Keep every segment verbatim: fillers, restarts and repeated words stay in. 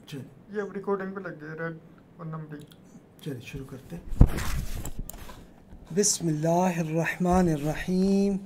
چلیے یہ اب ریکارڈنگ پہ لگ گئے ریڈ ون نمبر. چلیے شروع کرتے ہیں. بسم اللہ الرحمن الرحیم.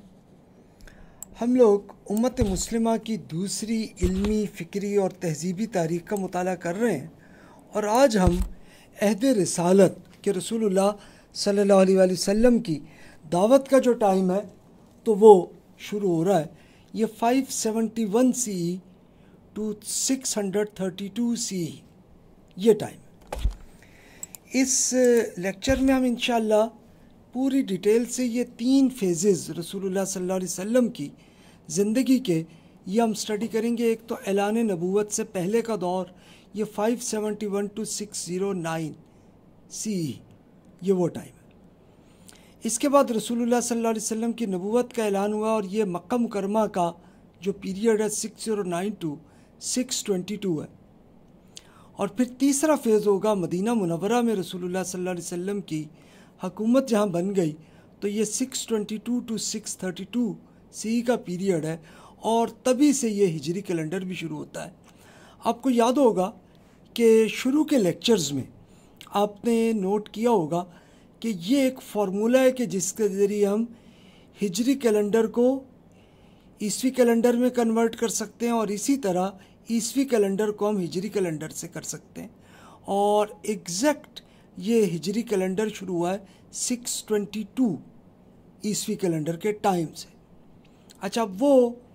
ہم لوگ امت مسلمہ کی دوسری علمی، فکری اور تہذیبی تاریخ کا مطالعہ کر رہے ہیں، اور آج ہم عہد رسالت کہ رسول اللہ صلی اللہ علیہ وآلہ وسلم کی دعوت کا جو ٹائم ہے تو وہ شروع ہو رہا ہے. یہ five seventy one C E two six hundred thirty two C E یہ ٹائم ہے. اس لیکچر میں ہم انشاءاللہ پوری ڈیٹیل سے یہ تین فیزز رسول اللہ صلی اللہ علیہ وسلم کی زندگی کے یہ ہم سٹڈی کریں گے. ایک تو اعلان نبوت سے پہلے کا دور، یہ five seventy one two six zero nine C E یہ وہ ٹائم ہے. اس کے بعد رسول اللہ صلی اللہ علیہ وسلم کی نبوت کا اعلان ہوا، اور یہ مکہ مکرمہ کا جو پیریڈ ہے six zero nine two six twenty two ہے. اور پھر تیسرا فیز ہوگا مدینہ منورہ میں رسول اللہ صلی اللہ علیہ وسلم کی حکومت جہاں بن گئی، تو یہ six twenty two two six thirty two C کا پیریڈ ہے، اور تبھی سے یہ ہجری کیلنڈر بھی شروع ہوتا ہے. آپ کو یاد ہوگا کہ شروع کے لیکچرز میں آپ نے نوٹ کیا ہوگا کہ یہ ایک فارمولہ ہے کہ جس کے ذریعے ہم ہجری کیلنڈر کو عیسوی کیلنڈر میں کنورٹ کر سکتے ہیں، اور اسی طرح عیسوی کیلنڈر کو ہم ہجری کیلنڈر سے کر سکتے ہیں. اور ایگزیکٹ یہ ہجری کیلنڈر شروع ہوا ہے سکس ٹوینٹی ٹو عیسوی کیلنڈر کے ٹائم سے. اچھا، وہ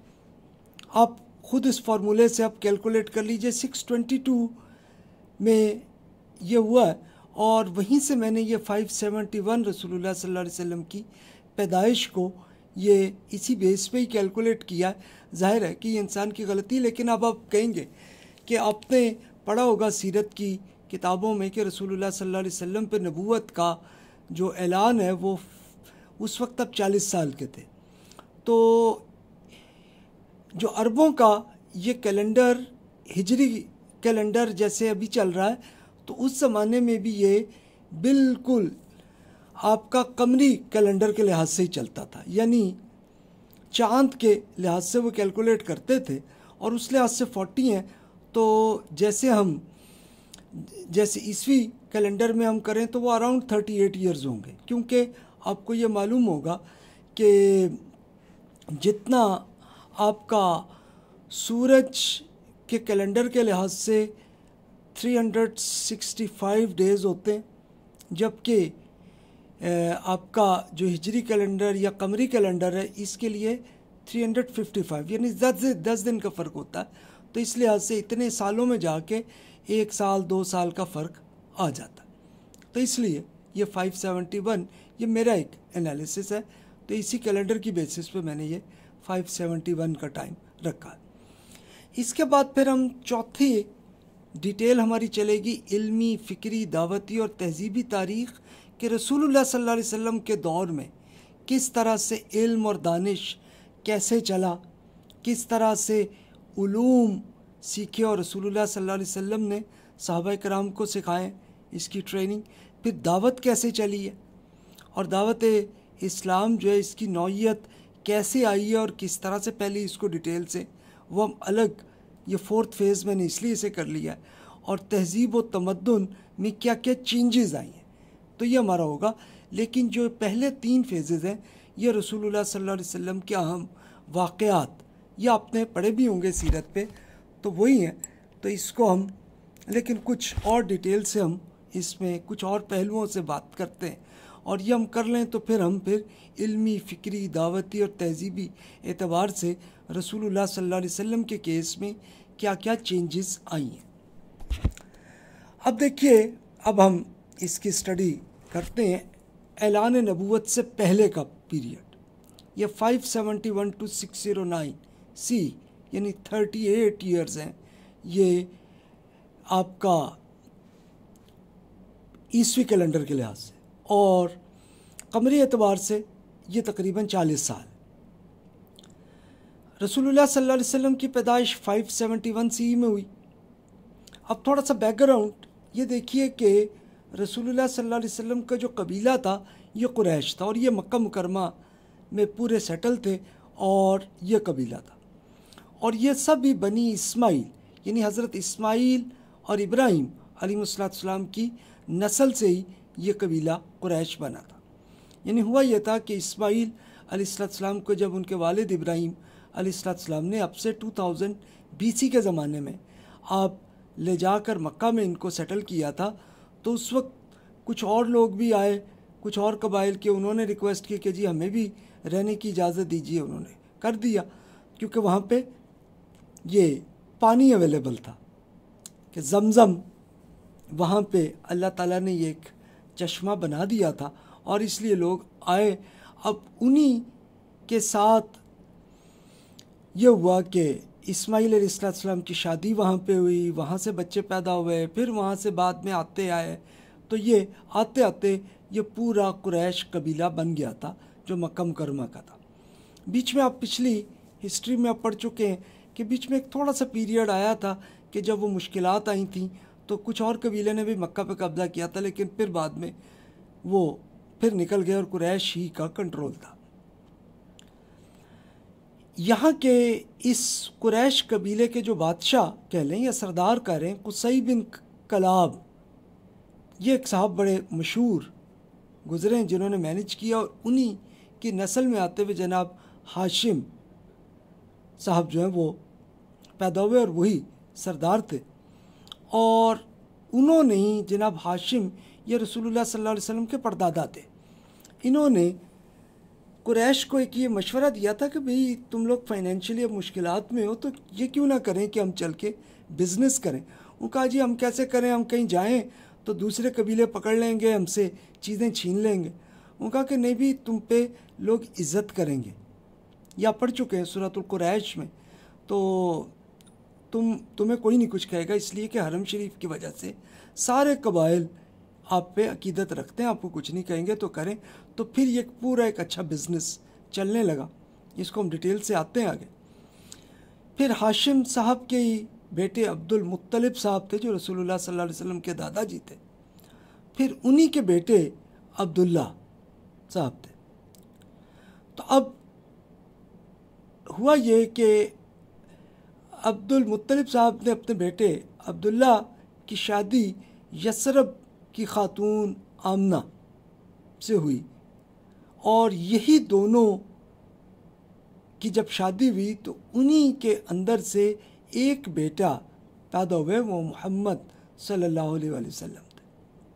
آپ خود اس فارمولے سے آپ کیلکولیٹ کر لیجئے. سکس ٹوینٹی ٹو میں یہ ہوا ہے، اور وہیں سے میں نے یہ فائیو سیونٹی ون رسول اللہ صلی اللہ علیہ وسلم کی پیدائش کو یہ اسی بیس پہ ہی کیلکولیٹ کیا ہے. ظاہر ہے کہ یہ انسان کی غلطی، لیکن اب آپ کہیں گے کہ آپ نے پڑھا ہوگا سیرت کی کتابوں میں کہ رسول اللہ صلی اللہ علیہ وسلم پہ نبوت کا جو اعلان ہے وہ اس وقت اب چالیس سال کے تھے. تو جو عربوں کا یہ کیلنڈر ہجری کیلنڈر جیسے ابھی چل رہا ہے، تو اس زمانے میں بھی یہ بالکل آپ کا قمری کیلنڈر کے لحاظ سے ہی چلتا تھا، یعنی چاند کے لحاظ سے وہ کیلکولیٹ کرتے تھے، اور اس لحاظ سے فورٹی ہیں. تو جیسے ہم جیسے عیسوی کیلنڈر میں ہم کریں تو وہ اراؤنڈ تھرٹی ایٹ ایئرز ہوں گے، کیونکہ آپ کو یہ معلوم ہوگا کہ جتنا آپ کا سورج کے کیلنڈر کے لحاظ سے three hundred sixty five days ہوتے ہیں، جبکہ آپ کا جو ہجری کیلنڈر یا قمری کیلنڈر ہے اس کے لیے تھری ہنڈریڈ ففٹی فائیو یعنی دس دس دن کا فرق ہوتا ہے. تو اس لحاظ سے اتنے سالوں میں جا کے ایک سال دو سال کا فرق آ جاتا ہے. تو اس لیے یہ فائیو سیونٹی ون یہ میرا ایک انالیسس ہے، تو اسی کیلنڈر کی بیسس پہ میں نے یہ فائیو سیونٹی ون کا ٹائم رکھا ہے. اس کے بعد پھر ہم چوتھی ڈیٹیل ہماری چلے گی علمی، فکری، دعوتی اور تہذیبی تاریخ کہ رسول اللہ صلی اللہ علیہ وسلم کے دور میں کس طرح سے علم اور دانش کیسے چلا، کس طرح سے علوم سیکھے اور رسول اللہ صلی اللہ علیہ وسلم نے صحابہ کرام کو سکھائیں اس کی ٹریننگ. پھر دعوت کیسے چلی ہے، اور دعوت اسلام جو ہے اس کی نوعیت کیسے آئی ہے اور کس طرح سے پہلے اس کو ڈیٹیل سے وہ ہم الگ یہ فورتھ فیز میں نے اس لیے اسے کر لیا ہے. اور تہذیب و تمدن میں کیا کیا چینجز آئی ہیں تو یہ ہمارا ہوگا. لیکن جو پہلے تین فیزز ہیں یہ رسول اللہ صلی اللہ علیہ وسلم کے اہم واقعات، یہ آپ نے پڑھے بھی ہوں گے سیرت پہ، تو وہی ہیں. تو اس کو ہم لیکن کچھ اور ڈیٹیل سے ہم اس میں کچھ اور پہلوؤں سے بات کرتے ہیں، اور یہ ہم کر لیں تو پھر ہم پھر علمی، فکری، دعوتی اور تہذیبی اعتبار سے رسول اللہ صلی اللہ علیہ وسلم کے کیس میں کیا کیا چینجز آئی ہیں. اب دیکھیے، اب ہم اس کی سٹڈی کرتے ہیں اعلان نبوت سے پہلے کا پیریڈ. یہ five seventy one two six zero nine C یعنی تھرٹی ایٹ ایئرز ہیں یہ آپ کا عیسوی کیلنڈر کے لحاظ سے، اور قمری اعتبار سے یہ تقریباً چالیس سال. رسول اللہ صلی اللہ علیہ وسلم کی پیدائش فائیو سیونٹی ون سی میں ہوئی. اب تھوڑا سا بیک گراؤنڈ یہ دیکھیے کہ رسول اللہ صلی اللہ علیہ وسلم کا جو قبیلہ تھا یہ قریش تھا، اور یہ مکہ مکرمہ میں پورے سیٹل تھے، اور یہ قبیلہ تھا. اور یہ سب بھی بنی اسماعیل یعنی حضرت اسماعیل اور ابراہیم علیہ السلام کی نسل سے ہی یہ قبیلہ قریش بنا تھا۔ یعنی ہوا یہ تھا کہ اسماعیل علیہ السلام کو جب ان کے والد ابراہیم علیہ السلام نے اب سے ٹو تھاؤزنڈ بی سی کے زمانے میں آپ لے جا کر مکہ میں ان کو سیٹل کیا تھا، تو اس وقت کچھ اور لوگ بھی آئے، کچھ اور قبائل کے، انہوں نے ریکویسٹ کی کہ جی ہمیں بھی رہنے کی اجازت دیجیے، انہوں نے کر دیا، کیونکہ وہاں پہ یہ پانی اویلیبل تھا کہ زمزم وہاں پہ اللہ تعالیٰ نے یہ ایک چشمہ بنا دیا تھا، اور اس لیے لوگ آئے۔ اب انہی کے ساتھ یہ ہوا کہ اسماعیل علیہ السلام کی شادی وہاں پہ ہوئی، وہاں سے بچے پیدا ہوئے، پھر وہاں سے بعد میں آتے آئے، تو یہ آتے آتے یہ پورا قریش قبیلہ بن گیا تھا جو مکہ مکرمہ کا تھا۔ بیچ میں آپ پچھلی ہسٹری میں آپ پڑھ چکے ہیں کہ بیچ میں ایک تھوڑا سا پیریڈ آیا تھا کہ جب وہ مشکلات آئی تھیں تو کچھ اور قبیلے نے بھی مکہ پہ قبضہ کیا تھا، لیکن پھر بعد میں وہ پھر نکل گئے اور قریش ہی کا کنٹرول تھا۔ یہاں کے اس قریش قبیلے کے جو بادشاہ کہہ لیں یا سردار کہہ رہے ہیں، قصی بن کلاب، یہ ایک صاحب بڑے مشہور گزرے ہیں جنہوں نے مینج کیا، اور انہی کی نسل میں آتے ہوئے جناب ہاشم صاحب جو ہیں وہ پیدا ہوئے اور وہی سردار تھے، اور انہوں نے ہی جناب ہاشم یہ رسول اللہ صلی اللہ علیہ وسلم کے پردادا تھے۔ انہوں نے قریش کو ایک یہ مشورہ دیا تھا کہ بھئی تم لوگ فائنینشلی اب مشکلات میں ہو، تو یہ کیوں نہ کریں کہ ہم چل کے بزنس کریں۔ وہ کہا جی ہم کیسے کریں، ہم کہیں جائیں تو دوسرے قبیلے پکڑ لیں گے، ہم سے چیزیں چھین لیں گے۔ وہ کہا کہ نہیں بھی، تم پہ لوگ عزت کریں گے، یا پڑھ چکے ہیں سورۃ القریش میں، تو تم تمہیں کوئی نہیں کچھ کہے گا، اس لیے کہ حرم شریف کی وجہ سے سارے قبائل آپ پہ عقیدت رکھتے ہیں، آپ کو کچھ نہیں کہیں گے تو کریں۔ تو پھر یہ پورا ایک اچھا بزنس چلنے لگا، اس کو ہم ڈیٹیل سے آتے ہیں آگے۔ پھر ہاشم صاحب کے ہی بیٹے عبد المطلب صاحب تھے جو رسول اللہ صلی اللہ علیہ وسلم کے دادا جی تھے، پھر انہی کے بیٹے عبداللہ صاحب تھے۔ تو اب ہوا یہ کہ عبد المطلب صاحب نے اپنے بیٹے عبداللہ کی شادی یثرب کی خاتون آمنہ سے ہوئی، اور یہی دونوں کی جب شادی ہوئی تو انہی کے اندر سے ایک بیٹا پیدا ہوئے، وہ محمد صلی اللہ علیہ وآلہ وسلم تھے۔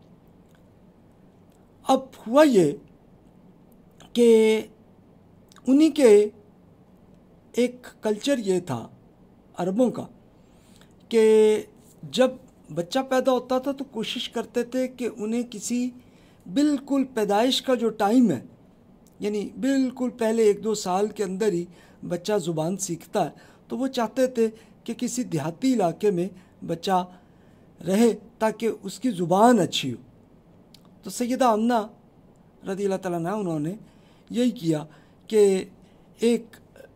اب ہوا یہ کہ انہی کے ایک کلچر یہ تھا عربوں کا کہ جب بچہ پیدا ہوتا تھا تو کوشش کرتے تھے کہ انہیں کسی بالکل پیدائش کا جو ٹائم ہے، یعنی بالکل پہلے ایک دو سال کے اندر ہی بچہ زبان سیکھتا ہے، تو وہ چاہتے تھے کہ کسی دیہاتی علاقے میں بچہ رہے تاکہ اس کی زبان اچھی ہو۔ تو سیدہ آمنہ رضی اللہ تعالیٰ عنہ انہوں نے یہی کیا کہ ایک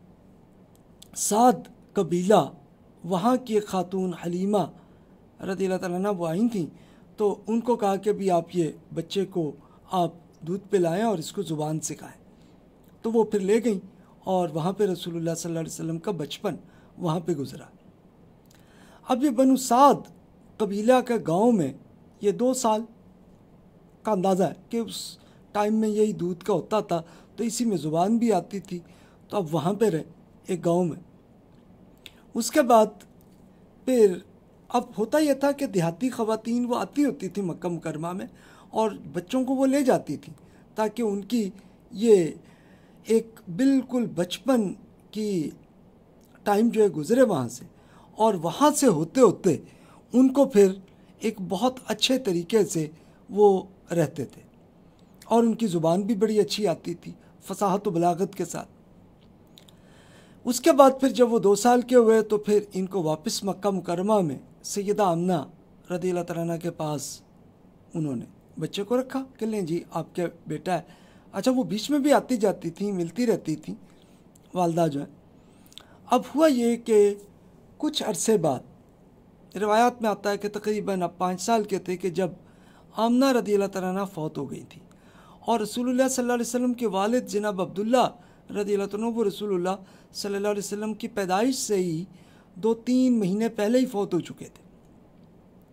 سعد قبیلہ، وہاں کی ایک خاتون حلیمہ رضی اللہ تعالیٰ عنہ وہ آئی تھیں، تو ان کو کہا کہ بھی آپ یہ بچے کو آپ دودھ پلائیں اور اس کو زبان سکھائیں۔ تو وہ پھر لے گئیں، اور وہاں پہ رسول اللہ صلی اللہ علیہ وسلم کا بچپن وہاں پہ گزرا۔ اب یہ بنو سعد قبیلہ کے گاؤں میں یہ دو سال کا اندازہ ہے کہ اس ٹائم میں یہی دودھ کا ہوتا تھا، تو اسی میں زبان بھی آتی تھی، تو اب وہاں پہ رہے ایک گاؤں میں۔ اس کے بعد پھر اب ہوتا یہ تھا کہ دیہاتی خواتین وہ آتی ہوتی تھی مکہ مکرمہ میں، اور بچوں کو وہ لے جاتی تھی تاکہ ان کی یہ ایک بالکل بچپن کی ٹائم جو ہے گزرے وہاں سے، اور وہاں سے ہوتے ہوتے ان کو پھر ایک بہت اچھے طریقے سے وہ رہتے تھے، اور ان کی زبان بھی بڑی اچھی آتی تھی فصاحت و بلاغت کے ساتھ۔ اس کے بعد پھر جب وہ دو سال کے ہوئے تو پھر ان کو واپس مکہ مکرمہ میں سیدہ آمنہ رضی اللہ تعالیٰ عنہ کے پاس انہوں نے بچے کو رکھا کہ لیں جی آپ کے بیٹا ہے۔ اچھا وہ بیچ میں بھی آتی جاتی تھیں، ملتی رہتی تھیں والدہ جو ہیں۔ اب ہوا یہ کہ کچھ عرصے بعد روایات میں آتا ہے کہ تقریباً اب پانچ سال کے تھے کہ جب آمنہ رضی اللہ تعالیٰ عنہ فوت ہو گئی تھی، اور رسول اللہ صلی اللہ علیہ وسلم کے والد جناب عبداللہ رضی اللہ عنہ وہ رسول اللہ صلی اللہ علیہ وسلم کی پیدائش سے ہی دو تین مہینے پہلے ہی فوت ہو چکے تھے۔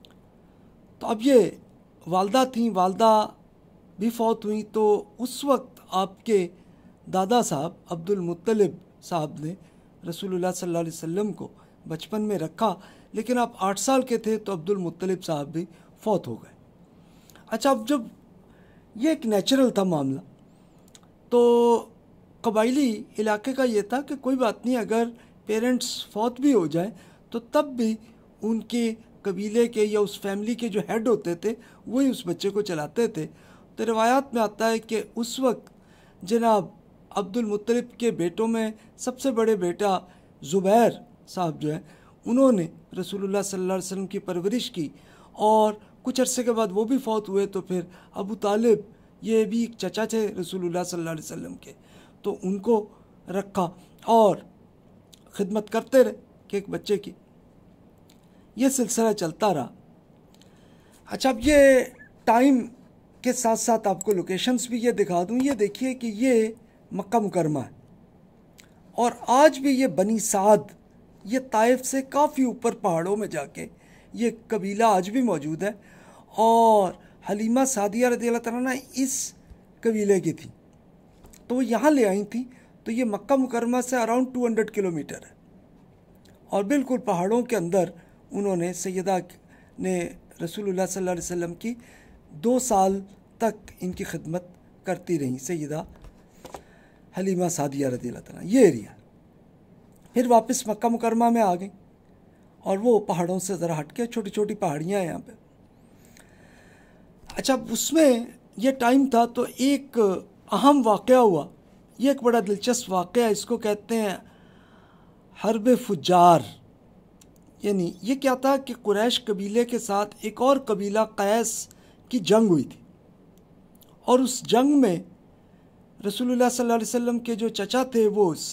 تو اب یہ والدہ تھیں، والدہ بھی فوت ہوئیں، تو اس وقت آپ کے دادا صاحب عبد المطلب صاحب نے رسول اللہ صلی اللہ علیہ وسلم کو بچپن میں رکھا، لیکن آپ آٹھ سال کے تھے تو عبد المطلب صاحب بھی فوت ہو گئے۔ اچھا، اب جب یہ ایک نیچرل تھا معاملہ، تو قبائلی علاقے کا یہ تھا کہ کوئی بات نہیں، اگر پیرنٹس فوت بھی ہو جائیں تو تب بھی ان کے قبیلے کے یا اس فیملی کے جو ہیڈ ہوتے تھے وہی اس بچے کو چلاتے تھے۔ تو روایات میں آتا ہے کہ اس وقت جناب عبد المطلب کے بیٹوں میں سب سے بڑے بیٹا زبیر صاحب جو ہیں، انہوں نے رسول اللہ صلی اللہ علیہ وسلم کی پرورش کی، اور کچھ عرصے کے بعد وہ بھی فوت ہوئے، تو پھر ابو طالب یہ بھی ایک چچا تھے رسول اللہ صلی اللہ علیہ وسلم کے، تو ان کو رکھا اور خدمت کرتے رہے کہ ایک بچے کی۔ یہ سلسلہ چلتا رہا۔ اچھا، اب یہ ٹائم کے ساتھ ساتھ آپ کو لوکیشنز بھی یہ دکھا دوں۔ یہ دیکھیے کہ یہ مکہ مکرمہ ہے، اور آج بھی یہ بنی سعد، یہ طائف سے کافی اوپر پہاڑوں میں جا کے یہ قبیلہ آج بھی موجود ہے، اور حلیمہ سعدیہ رضی اللہ تعالیٰ عنہ اس قبیلے کی تھی، تو وہ یہاں لے آئی تھیں۔ تو یہ مکہ مکرمہ سے around two hundred kilometre ہے، اور بالکل پہاڑوں کے اندر انہوں نے سیدہ نے رسول اللہ صلی اللہ علیہ وسلم کی دو سال تک ان کی خدمت کرتی رہیں سیدہ حلیمہ سعدیہ رضی اللہ تعالیٰ۔ یہ ایریا پھر واپس مکہ مکرمہ میں آ گئیں، اور وہ پہاڑوں سے ذرا ہٹ کے چھوٹی چھوٹی پہاڑیاں ہیں یہاں پہ۔ اچھا، اس میں یہ ٹائم تھا تو ایک اہم واقعہ ہوا، یہ ایک بڑا دلچسپ واقعہ، اس کو کہتے ہیں حرب فجار۔ یعنی یہ کیا تھا کہ قریش قبیلے کے ساتھ ایک اور قبیلہ قیس کی جنگ ہوئی تھی، اور اس جنگ میں رسول اللہ صلی اللہ علیہ وسلم کے جو چچا تھے وہ اس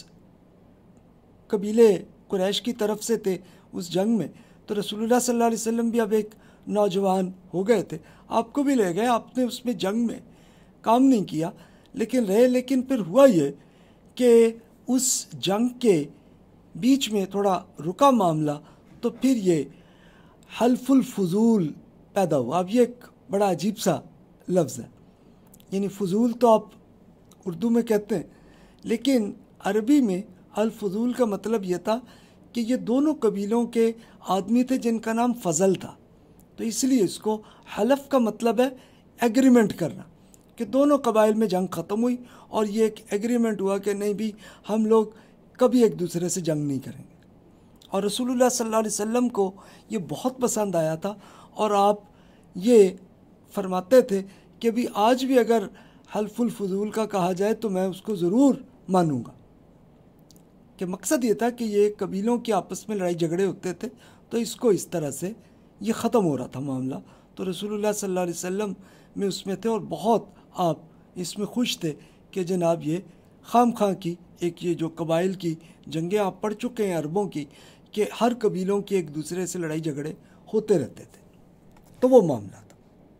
قبیلے قریش کی طرف سے تھے اس جنگ میں۔ تو رسول اللہ صلی اللہ علیہ وسلم بھی اب ایک نوجوان ہو گئے تھے، آپ کو بھی لے گئے، آپ نے اس میں جنگ میں کام نہیں کیا لیکن رہے۔ لیکن پھر ہوا یہ کہ اس جنگ کے بیچ میں تھوڑا رکا معاملہ، تو پھر یہ حلف الفضول پیدا ہوا۔ اب یہ ایک بڑا عجیب سا لفظ ہے، یعنی فضول تو آپ اردو میں کہتے ہیں، لیکن عربی میں الفضول کا مطلب یہ تھا کہ یہ دونوں قبیلوں کے آدمی تھے جن کا نام فضل تھا، تو اس لیے اس کو حلف کا مطلب ہے ایگریمنٹ کرنا، کہ دونوں قبائل میں جنگ ختم ہوئی اور یہ ایک ایگریمنٹ ہوا کہ نہیں بھی ہم لوگ کبھی ایک دوسرے سے جنگ نہیں کریں گے۔ اور رسول اللہ صلی اللہ علیہ وسلم کو یہ بہت پسند آیا تھا، اور آپ یہ فرماتے تھے کہ بھی آج بھی اگر حلف الفضول کا کہا جائے تو میں اس کو ضرور مانوں گا، کہ مقصد یہ تھا کہ یہ قبیلوں کے آپس میں لڑائی جھگڑے ہوتے تھے، تو اس کو اس طرح سے یہ ختم ہو رہا تھا معاملہ۔ تو رسول اللہ صلی اللہ علیہ وسلم میں اس میں تھے، اور بہت آپ اس میں خوش تھے کہ جناب یہ خام خواہ کی ایک یہ جو قبائل کی جنگیں آپ پڑھ چکے ہیں عربوں کی، کہ ہر قبیلوں کی ایک دوسرے سے لڑائی جھگڑے ہوتے رہتے تھے، تو وہ معاملہ تھا۔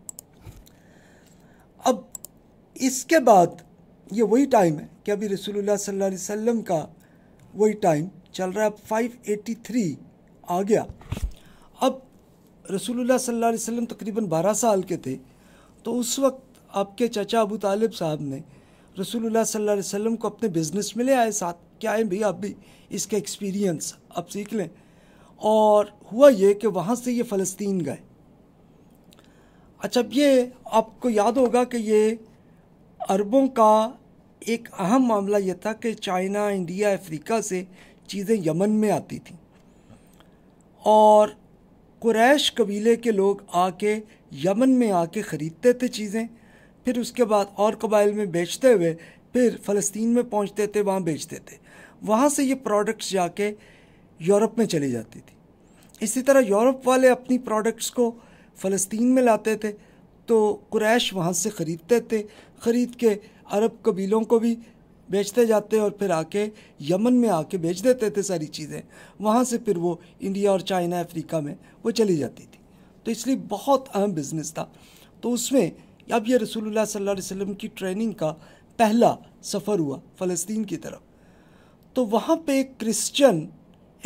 اب اس کے بعد یہ وہی ٹائم ہے کہ ابھی رسول اللہ صلی اللہ علیہ وسلم کا وہی ٹائم چل رہا ہے، اب فائیو ایٹی تھری آ گیا۔ اب رسول اللہ صلی اللہ علیہ وسلم تقریباً بارہ سال کے تھے، تو اس وقت آپ کے چچا ابو طالب صاحب نے رسول اللہ صلی اللہ علیہ وسلم کو اپنے بزنس میں لے آئے ساتھ، کہ آئیں بھی آپ بھی اس کا ایکسپیرینس آپ سیکھ لیں۔ اور ہوا یہ کہ وہاں سے یہ فلسطین گئے۔ اچھا، یہ آپ کو یاد ہوگا کہ یہ عربوں کا ایک اہم معاملہ یہ تھا کہ چائنا، انڈیا، افریقہ سے چیزیں یمن میں آتی تھیں، اور قریش قبیلے کے لوگ آ کے یمن میں آ کے خریدتے تھے چیزیں، پھر اس کے بعد اور قبائل میں بیچتے ہوئے پھر فلسطین میں پہنچتے تھے، وہاں بیچتے تھے، وہاں سے یہ پروڈکٹس جا کے یورپ میں چلی جاتی تھی۔ اسی طرح یورپ والے اپنی پروڈکٹس کو فلسطین میں لاتے تھے، تو قریش وہاں سے خریدتے تھے، خرید کے عرب قبیلوں کو بھی بیچتے جاتے اور پھر آ کے یمن میں آ کے بیچ دیتے تھے ساری چیزیں، وہاں سے پھر وہ انڈیا اور چائنا، افریقہ میں وہ چلی جاتی تھی۔ تو اس لیے بہت اہم بزنس تھا۔ تو اس میں اب یہ رسول اللہ صلی اللہ علیہ وسلم کی ٹریننگ کا پہلا سفر ہوا فلسطین کی طرف۔ تو وہاں پہ ایک کرسچن ایک بڑے اسکالر تھے جن کا نام بحیرہ ان کا نام ہے، تو انہوں نے رسول اللہ صلی اللہ علیہ وسلم کو بتایا کہ بھئی آپ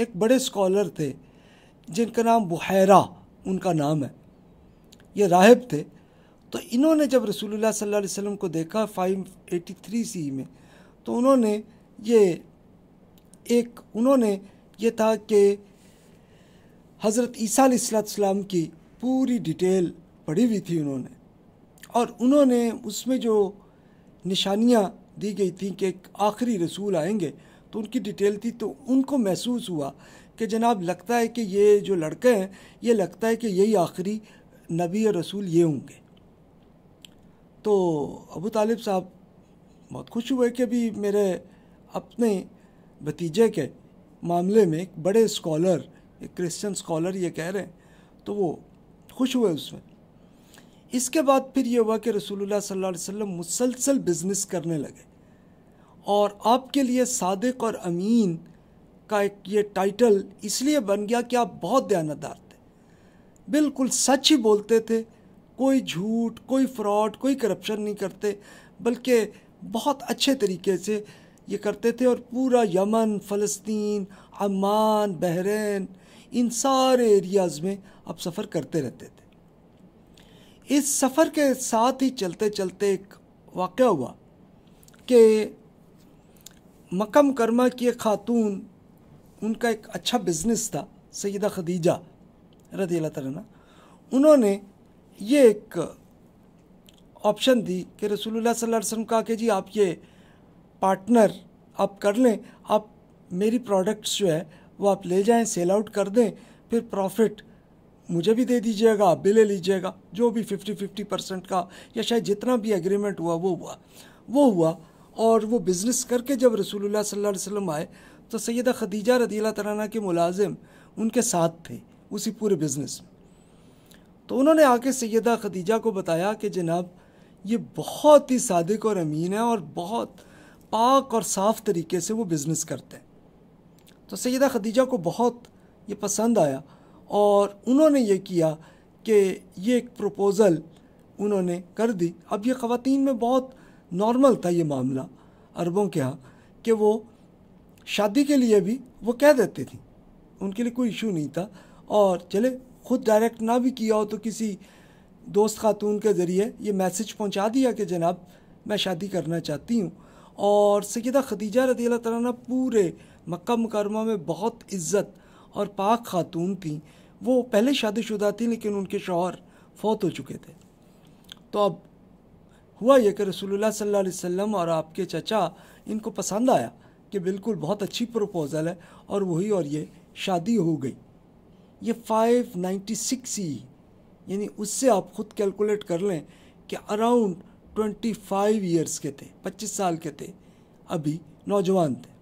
یہ راہب تھے. تو انہوں نے جب رسول اللہ صلی اللہ علیہ وسلم کو دیکھا فائیو ایٹی تھری سی میں، تو انہوں نے یہ ایک انہوں نے یہ تھا کہ حضرت عیسیٰ علیہ السلام کی پوری ڈیٹیل پڑھی ہوئی تھی انہوں نے، اور انہوں نے اس میں جو نشانیاں دی گئی تھیں کہ ایک آخری رسول آئیں گے تو ان کی ڈیٹیل تھی. تو ان کو محسوس ہوا کہ جناب لگتا ہے کہ یہ جو لڑکے ہیں یہ لگتا ہے کہ یہی آخری نبی اور رسول یہ ہوں گے. تو ابو طالب صاحب بہت خوش ہوئے کہ بھی میرے اپنے بھتیجے کے معاملے میں ایک بڑے اسکالر، ایک کرسچن اسکالر یہ کہہ رہے ہیں، تو وہ خوش ہوئے اس میں. اس کے بعد پھر یہ ہوا کہ رسول اللہ صلی اللہ علیہ وسلم مسلسل بزنس کرنے لگے، اور آپ کے لیے صادق اور امین کا ایک یہ ٹائٹل اس لیے بن گیا کہ آپ بہت دیانتدار تھے، بالکل سچ ہی بولتے تھے، کوئی جھوٹ، کوئی فراڈ، کوئی کرپشن نہیں کرتے، بلکہ بہت اچھے طریقے سے یہ کرتے تھے. اور پورا یمن، فلسطین، عمان، بحرین، ان سارے ایریاز میں آپ سفر کرتے رہتے تھے. اس سفر کے ساتھ ہی چلتے چلتے ایک واقعہ ہوا کہ مکہ مکرمہ کی ایک خاتون، ان کا ایک اچھا بزنس تھا، سیدہ خدیجہ رضی اللہ تعالیٰ عنہ، انہوں نے یہ ایک آپشن دی کہ رسول اللہ صلی اللہ علیہ وسلم کہا کہ جی آپ یہ پارٹنر آپ کر لیں، آپ میری پروڈکٹس جو ہے وہ آپ لے جائیں، سیل آؤٹ کر دیں، پھر پروفٹ مجھے بھی دے دیجئے گا، آپ بھی لے لیجئے گا، جو بھی ففٹی ففٹی پرسنٹ کا یا شاید جتنا بھی ایگریمنٹ ہوا وہ ہوا وہ ہوا اور وہ بزنس کر کے جب رسول اللہ صلی اللہ علیہ وسلم آئے تو سیدہ خدیجہ رضی اللہ تعالیٰ عنہ کے ملازم ان کے ساتھ تھے اسی پورے بزنس میں. تو انہوں نے آ کے سیدہ خدیجہ کو بتایا کہ جناب یہ بہت ہی صادق اور امین ہے اور بہت پاک اور صاف طریقے سے وہ بزنس کرتے ہیں. تو سیدہ خدیجہ کو بہت یہ پسند آیا اور انہوں نے یہ کیا کہ یہ ایک پروپوزل انہوں نے کر دی. اب یہ خواتین میں بہت نارمل تھا یہ معاملہ عربوں کے ہاں کہ وہ شادی کے لیے بھی وہ کہہ دیتی تھیں، ان کے لیے کوئی ایشو نہیں تھا، اور چلے خود ڈائریکٹ نہ بھی کیا ہو تو کسی دوست خاتون کے ذریعے یہ میسج پہنچا دیا کہ جناب میں شادی کرنا چاہتی ہوں. اور سیدہ خدیجہ رضی اللہ تعالیٰ عنہ پورے مکہ مکرمہ میں بہت عزت اور پاک خاتون تھیں. وہ پہلے شادی شدہ تھیں لیکن ان کے شوہر فوت ہو چکے تھے. تو اب ہوا یہ کہ رسول اللہ صلی اللہ علیہ وسلم اور آپ کے چچا ان کو پسند آیا کہ بالکل بہت اچھی پروپوزل ہے، اور وہی اور یہ شادی ہو گئی. یہ فائیو نائنٹی سکس ہی، یعنی اس سے آپ خود کیلکولیٹ کر لیں کہ اراؤنڈ ٹوینٹی فائیو ایئرس کے تھے، پچیس سال کے تھے، ابھی نوجوان تھے.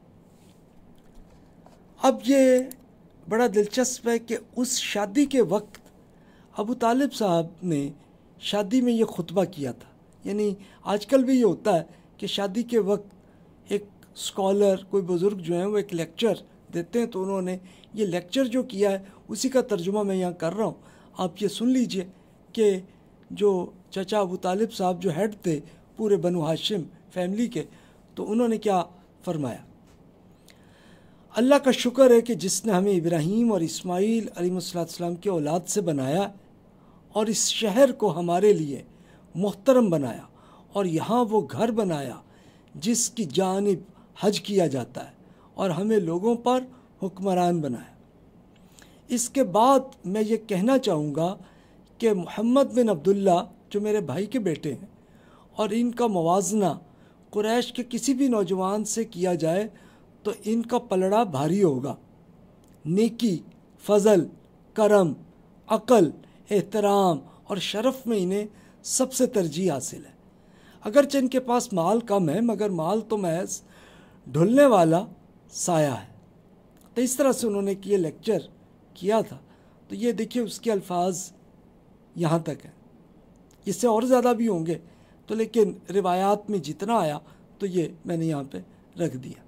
اب یہ بڑا دلچسپ ہے کہ اس شادی کے وقت ابو طالب صاحب نے شادی میں یہ خطبہ کیا تھا. یعنی آج کل بھی یہ ہوتا ہے کہ شادی کے وقت ایک اسکالر، کوئی بزرگ جو ہیں وہ ایک لیکچر دیتے ہیں، تو انہوں نے یہ لیکچر جو کیا ہے اسی کا ترجمہ میں یہاں کر رہا ہوں. آپ یہ سن لیجئے کہ جو چچا ابو طالب صاحب جو ہیڈ تھے پورے بنو ہاشم فیملی کے، تو انہوں نے کیا فرمایا. اللہ کا شکر ہے کہ جس نے ہمیں ابراہیم اور اسماعیل علیہ السلام کی اولاد سے بنایا اور اس شہر کو ہمارے لیے محترم بنایا اور یہاں وہ گھر بنایا جس کی جانب حج کیا جاتا ہے، اور ہمیں لوگوں پر حکمران بنایا. اس کے بعد میں یہ کہنا چاہوں گا کہ محمد بن عبداللہ جو میرے بھائی کے بیٹے ہیں اور ان کا موازنہ قریش کے کسی بھی نوجوان سے کیا جائے تو ان کا پلڑا بھاری ہوگا. نیکی، فضل، کرم، عقل، احترام اور شرف میں انہیں سب سے ترجیح حاصل ہے. اگرچہ ان کے پاس مال کم ہے مگر مال تو محض ڈھلنے والا سایہ ہے. تو اس طرح سے انہوں نے یہ لیکچر کیا تھا. تو یہ دیکھیے اس کے الفاظ یہاں تک ہیں، اس سے اور زیادہ بھی ہوں گے تو لیکن روایات میں جتنا آیا تو یہ میں نے یہاں پہ رکھ دیا.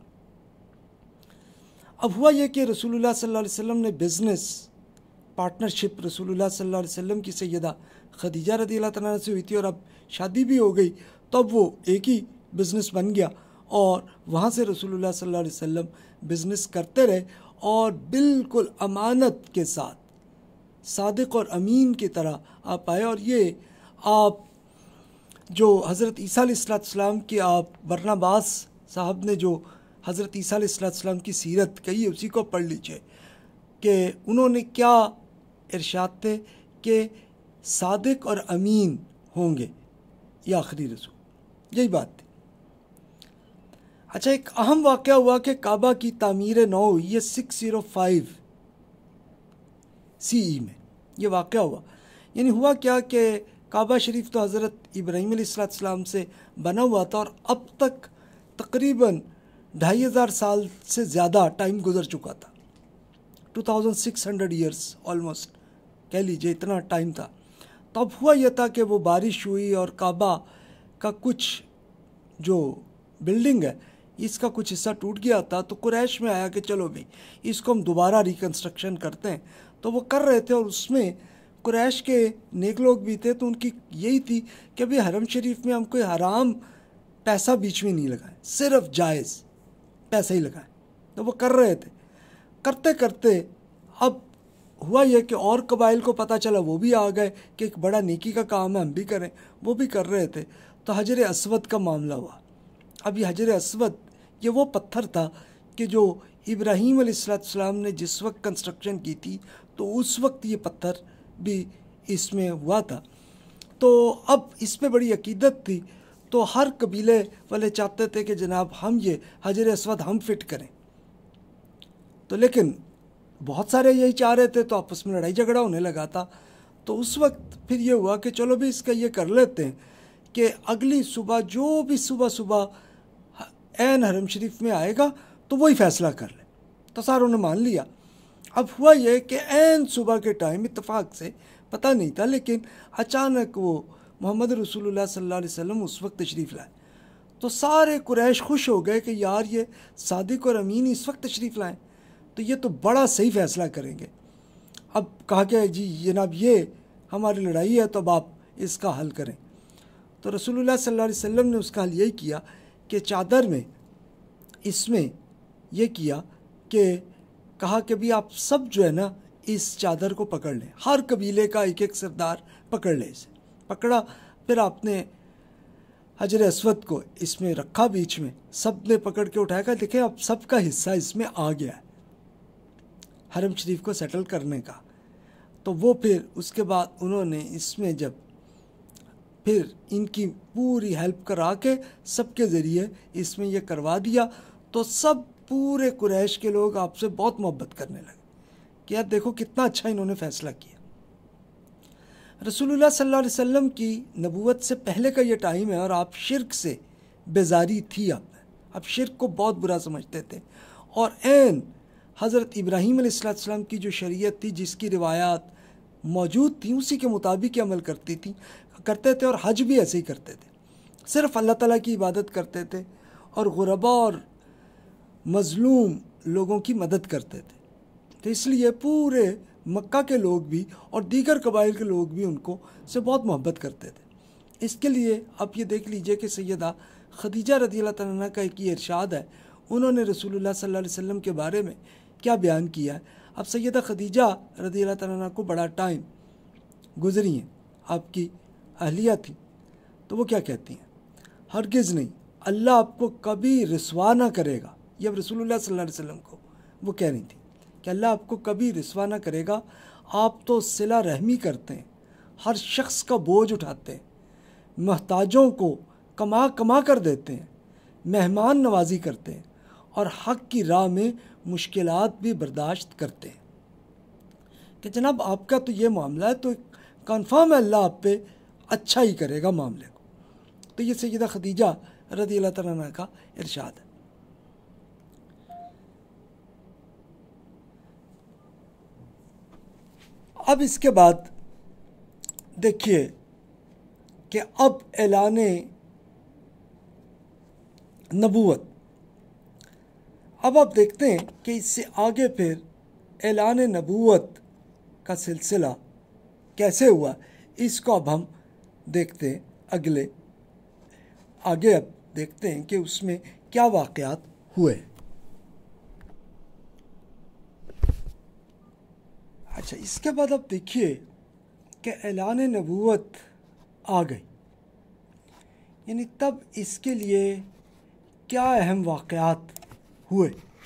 اب ہوا یہ کہ رسول اللہ صلی اللہ علیہ وسلم نے بزنس پارٹنرشپ رسول اللہ صلی اللہ علیہ وسلم کی سیدہ خدیجہ رضی اللہ تعالیٰ عنہ سے ہوئی تھی، اور اب شادی بھی ہو گئی تو اب وہ ایک ہی بزنس بن گیا، اور وہاں سے رسول اللہ صلی اللہ علیہ وسلم بزنس کرتے رہے اور بالکل امانت کے ساتھ صادق اور امین کی طرح آپ آئے. اور یہ آپ جو حضرت عیسیٰ علیہ السلام کی آپ برناباس صاحب نے جو حضرت عیسیٰ علیہ السلام کی سیرت کہی اسی کو پڑھ لیجئے کہ انہوں نے کیا ارشاد تھے کہ صادق اور امین ہوں گے یہ آخری رسول. یہی بات تھی. اچھا ایک اہم واقعہ ہوا کہ کعبہ کی تعمیر نو ہوئی ہے six zero five C E میں. یہ واقعہ ہوا یعنی ہوا کیا کہ کعبہ شریف تو حضرت ابراہیم علیہ السلام سے بنا ہوا تھا اور اب تک تقریباً ڈھائی ہزار سال سے زیادہ ٹائم گزر چکا تھا. Two thousand six hundred years almost کہہ لیجئے اتنا ٹائم تھا. تو اب ہوا یہ تھا کہ وہ بارش ہوئی اور کعبہ کا کچھ جو بلڈنگ ہے اس کا کچھ حصہ ٹوٹ گیا تھا. تو قریش میں آیا کہ چلو بھئی اس کو ہم دوبارہ ریکنسٹرکشن کرتے ہیں. تو وہ کر رہے تھے اور اس میں قریش کے نیک لوگ بھی تھے. تو ان کی یہی تھی کہ ابھی حرم شریف میں ہم کوئی حرام پیسہ بیچ میں نہیں لگائیں, صرف جائز پیسہ ہی لگائیں. تو وہ کر رہے تھے. کرتے کرتے اب ہوا یہ کہ اور قبائل کو پتہ چلا, وہ بھی آ گئے کہ ایک بڑا نیکی کا کام ہے ہم بھی کریں. وہ بھی کر رہے تھے. تو حجر اسود کا معاملہ ہوا. اب یہ حجر اسود یہ وہ پتھر تھا کہ جو ابراہیم علیہ السلام نے جس وقت کنسٹرکشن کی تھی تو اس وقت یہ پتھر بھی اس میں ہوا تھا. تو اب اس میں بڑی عقیدت تھی. تو ہر قبیلے والے چاہتے تھے کہ جناب ہم یہ حجر اسود ہم فٹ کریں. تو لیکن بہت سارے یہی چاہ رہے تھے. تو آپس میں لڑائی جھگڑا ہونے لگا تھا. تو اس وقت پھر یہ ہوا کہ چلو بھی اس کا یہ کر لیتے ہیں کہ اگلی صبح جو بھی صبح صبح عین حرم شریف میں آئے گا تو وہی فیصلہ کر لے. تو ساروں نے مان لیا. اب ہوا یہ کہ عین صبح کے ٹائم اتفاق سے پتہ نہیں تھا لیکن اچانک وہ محمد رسول اللہ صلی اللہ علیہ وسلم اس وقت تشریف لائے. تو سارے قریش خوش ہو گئے کہ یار یہ صادق اور امین اس وقت تشریف لائیں تو یہ تو بڑا صحیح فیصلہ کریں گے. اب کہا کہ جی جناب یہ ہماری لڑائی ہے تو اب آپ اس کا حل کریں. تو رسول اللہ صلی اللہ علیہ وسلم نے اس کا حل یہی کیا کہ چادر میں اس میں یہ کیا کہ کہا کہ بھی آپ سب جو ہے نا اس چادر کو پکڑ لیں. ہر قبیلے کا ایک ایک سردار پکڑ لے. اسے پکڑا. پھر آپ نے حجر اسود کو اس میں رکھا بیچ میں. سب نے پکڑ کے اٹھایا کہ دیکھیں اب سب کا حصہ اس میں آ گیا ہے حرم شریف کو سیٹل کرنے کا. تو وہ پھر اس کے بعد انہوں نے اس میں جب پھر ان کی پوری ہیلپ کرا کے سب کے ذریعے اس میں یہ کروا دیا. تو سب پورے قریش کے لوگ آپ سے بہت محبت کرنے لگے کہ یار دیکھو کتنا اچھا انہوں نے فیصلہ کیا. رسول اللہ صلی اللہ علیہ وسلم کی نبوت سے پہلے کا یہ ٹائم ہے اور آپ شرک سے بیزاری تھی. آپ اب شرک کو بہت برا سمجھتے تھے اور عین حضرت ابراہیم علیہ السلام کی جو شریعت تھی جس کی روایات موجود تھیں اسی کے مطابق ہی عمل کرتی تھی کرتے تھے. اور حج بھی ایسے ہی کرتے تھے. صرف اللہ تعالیٰ کی عبادت کرتے تھے اور غربا اور مظلوم لوگوں کی مدد کرتے تھے. تو اس لیے پورے مکہ کے لوگ بھی اور دیگر قبائل کے لوگ بھی ان کو سے بہت محبت کرتے تھے. اس کے لیے آپ یہ دیکھ لیجئے کہ سیدہ خدیجہ رضی اللہ تعالیٰ عنہ کا ایک یہ ارشاد ہے. انہوں نے رسول اللہ صلی اللہ علیہ وسلم کے بارے میں کیا بیان کیا ہے. اب سیدہ خدیجہ رضی اللہ تعالیٰ عنہ کو بڑا ٹائم گزری ہیں, آپ کی اہلیہ تھی. تو وہ کیا کہتی ہیں, ہرگز نہیں, اللہ آپ کو کبھی رسوا نہ کرے گا. یہ اب رسول اللہ صلی اللہ علیہ وسلم کو وہ کہہ رہی تھی کہ اللہ آپ کو کبھی رسوا نہ کرے گا. آپ تو صلہ رحمی کرتے ہیں, ہر شخص کا بوجھ اٹھاتے ہیں, محتاجوں کو کما کما کر دیتے ہیں, مہمان نوازی کرتے ہیں اور حق کی راہ میں مشکلات بھی برداشت کرتے ہیں. کہ جناب آپ کا تو یہ معاملہ ہے تو کنفرم ہے اللہ آپ پہ اچھا ہی کرے گا معاملے کو. تو یہ سیدہ خدیجہ رضی اللہ تعالیٰ عنہ کا ارشاد ہے. اب اس کے بعد دیکھیے کہ اب اعلان نبوت, اب آپ دیکھتے ہیں کہ اس سے آگے پھر اعلان نبوت کا سلسلہ کیسے ہوا, اس کو اب ہم دیکھتے ہیں. اگلے آگے اب دیکھتے ہیں کہ اس میں کیا واقعات ہوئے. اچھا، اس کے بعد اب دیکھیے کہ اعلان نبوت آ گئی، یعنی تب اس کے لیے کیا اہم واقعات ہوئے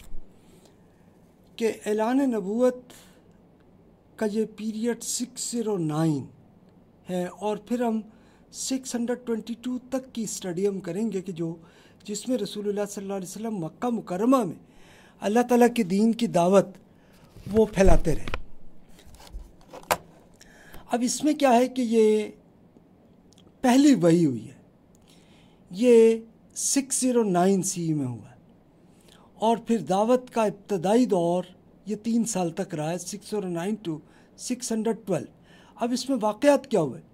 کہ اعلان نبوت کا یہ پیریڈ سکس زیرو نائن ہے، اور پھر ہم سکس ہنڈریڈ ٹوینٹی ٹو تک کی اسٹڈی ہم کریں گے کہ جو جس میں رسول اللہ صلی اللہ علیہ وسلم مکہ مکرمہ میں اللہ تعالیٰ کے دین کی دعوت وہ پھیلاتے رہے۔ اب اس میں کیا ہے کہ یہ پہلی وحی ہوئی ہے، یہ سکس زیرو نائن سی میں ہوا ہے، اور پھر دعوت کا ابتدائی دور یہ تین سال تک رہا ہے، six zero nine two six hundred twelve. اب اس میں واقعات کیا ہوئے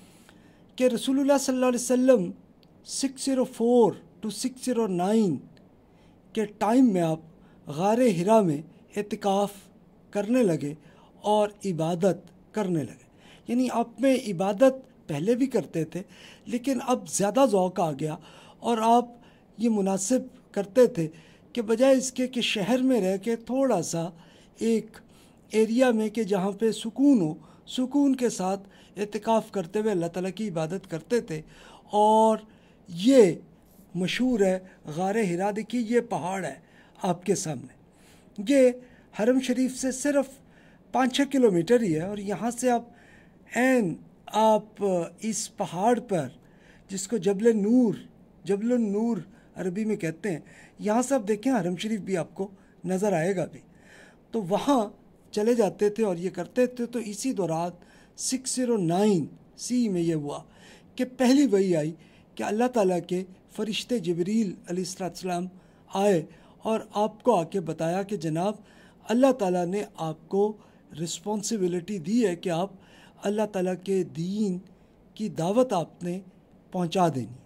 کہ رسول اللہ صلی اللہ علیہ وسلم six zero four two six zero nine کے ٹائم میں آپ غار حرا میں اعتکاف کرنے لگے اور عبادت کرنے لگے، یعنی آپ میں عبادت پہلے بھی کرتے تھے لیکن اب زیادہ ذوق آ گیا، اور آپ یہ مناسب کرتے تھے کہ بجائے اس کے کہ شہر میں رہ کے تھوڑا سا ایک ایریا میں کہ جہاں پہ سکون ہو، سکون کے ساتھ اعتکاف کرتے ہوئے اللہ تعالیٰ کی عبادت کرتے تھے۔ اور یہ مشہور ہے غار حرا، دیکھیے یہ پہاڑ ہے آپ کے سامنے، یہ حرم شریف سے صرف پانچ چھ کلو میٹر ہی ہے، اور یہاں سے آپ این آپ اس پہاڑ پر جس کو جبل نور جبل النور عربی میں کہتے ہیں، یہاں سے آپ دیکھیں حرم شریف بھی آپ کو نظر آئے گا بھی، تو وہاں چلے جاتے تھے اور یہ کرتے تھے۔ تو اسی دوران سکس زیرو نائن سی میں یہ ہوا کہ پہلی وحی آئی کہ اللہ تعالیٰ کے فرشتے جبریل علیہ السلام آئے اور آپ کو آ کے بتایا کہ جناب اللہ تعالیٰ نے آپ کو رسپانسبلٹی دی ہے کہ آپ اللہ تعالیٰ کے دین کی دعوت آپ نے پہنچا دینی۔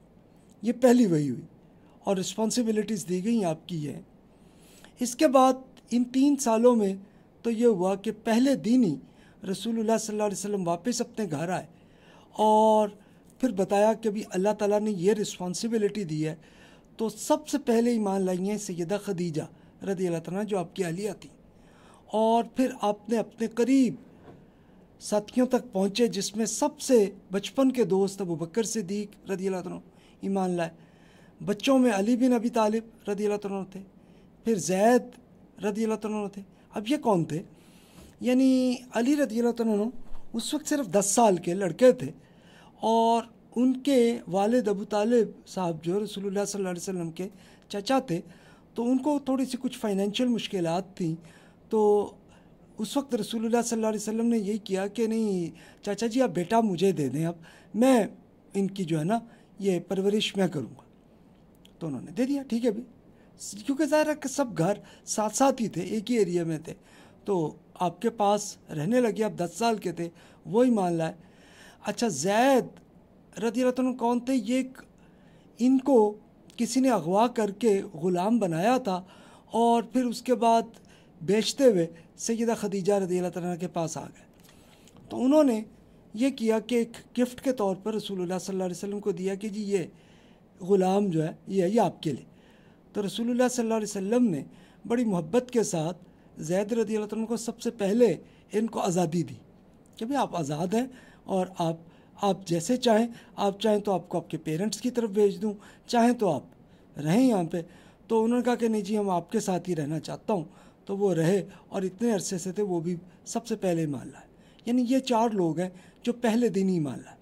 یہ پہلی وحی ہوئی اور رسپانسبلٹیز دی گئیں آپ کی یہ۔ اس کے بعد ان تین سالوں میں تو یہ ہوا کہ پہلے دن ہی رسول اللہ صلی اللہ علیہ وسلم واپس اپنے گھر آئے اور پھر بتایا کہ بھی اللہ تعالیٰ نے یہ رسپانسبلٹی دی ہے، تو سب سے پہلے ایمان لائی ہیں سیدہ خدیجہ رضی اللہ تعالیٰ جو آپ کی اہلیہ تھیں، اور پھر آپ نے اپنے قریب ساتھیوں تک پہنچے جس میں سب سے بچپن کے دوست ابو بکر صدیق رضی اللہ عنہ ایمان لائے، بچوں میں علی بن ابی طالب رضی اللہ عنہ تھے، پھر زید رضی اللہ عنہ تھے۔ اب یہ کون تھے؟ یعنی علی رضی اللہ عنہ اس وقت صرف دس سال کے لڑکے تھے، اور ان کے والد ابو طالب صاحب جو رسول اللہ صلی اللہ علیہ وسلم کے چچا تھے، تو ان کو تھوڑی سی کچھ فائنینشیل مشکلات تھیں، تو اس وقت رسول اللہ صلی اللہ علیہ وسلم نے یہی کیا کہ نہیں چاچا جی آپ بیٹا مجھے دے دیں، اب میں ان کی جو ہے نا یہ پرورش میں کروں گا۔ تو انہوں نے دے دیا، ٹھیک ہے بھی، کیونکہ ظاہر ہے کہ سب گھر ساتھ ساتھ ہی تھے، ایک ہی ایریا میں تھے، تو آپ کے پاس رہنے لگے، آپ دس سال کے تھے، وہ ایمان لائے۔ اچھا زید رضی اللہ عنہ کون تھے؟ یہ ان کو کسی نے اغوا کر کے غلام بنایا تھا، اور پھر اس کے بعد بیچتے ہوئے سیدہ خدیجہ رضی اللہ عنہ کے پاس آ گئے، تو انہوں نے یہ کیا کہ ایک گفٹ کے طور پر رسول اللہ صلی اللہ علیہ وسلم کو دیا کہ جی یہ غلام جو ہے یہ ہے یہ آپ کے لیے۔ تو رسول اللہ صلی اللہ علیہ وسلم نے بڑی محبت کے ساتھ زید رضی اللہ عنہ کو سب سے پہلے ان کو آزادی دی کہ بھئی آپ آزاد ہیں، اور آپ آپ جیسے چاہیں، آپ چاہیں تو آپ کو آپ کے پیرنٹس کی طرف بھیج دوں، چاہیں تو آپ رہیں یہاں پہ۔ تو انہوں نے کہا کہ نہیں جی ہم آپ کے ساتھ ہی رہنا چاہتا ہوں، تو وہ رہے، اور اتنے عرصے سے تھے وہ بھی سب سے پہلے ایمان لائے۔ یعنی یہ چار لوگ ہیں جو پہلے دن ہی ایمان لائے۔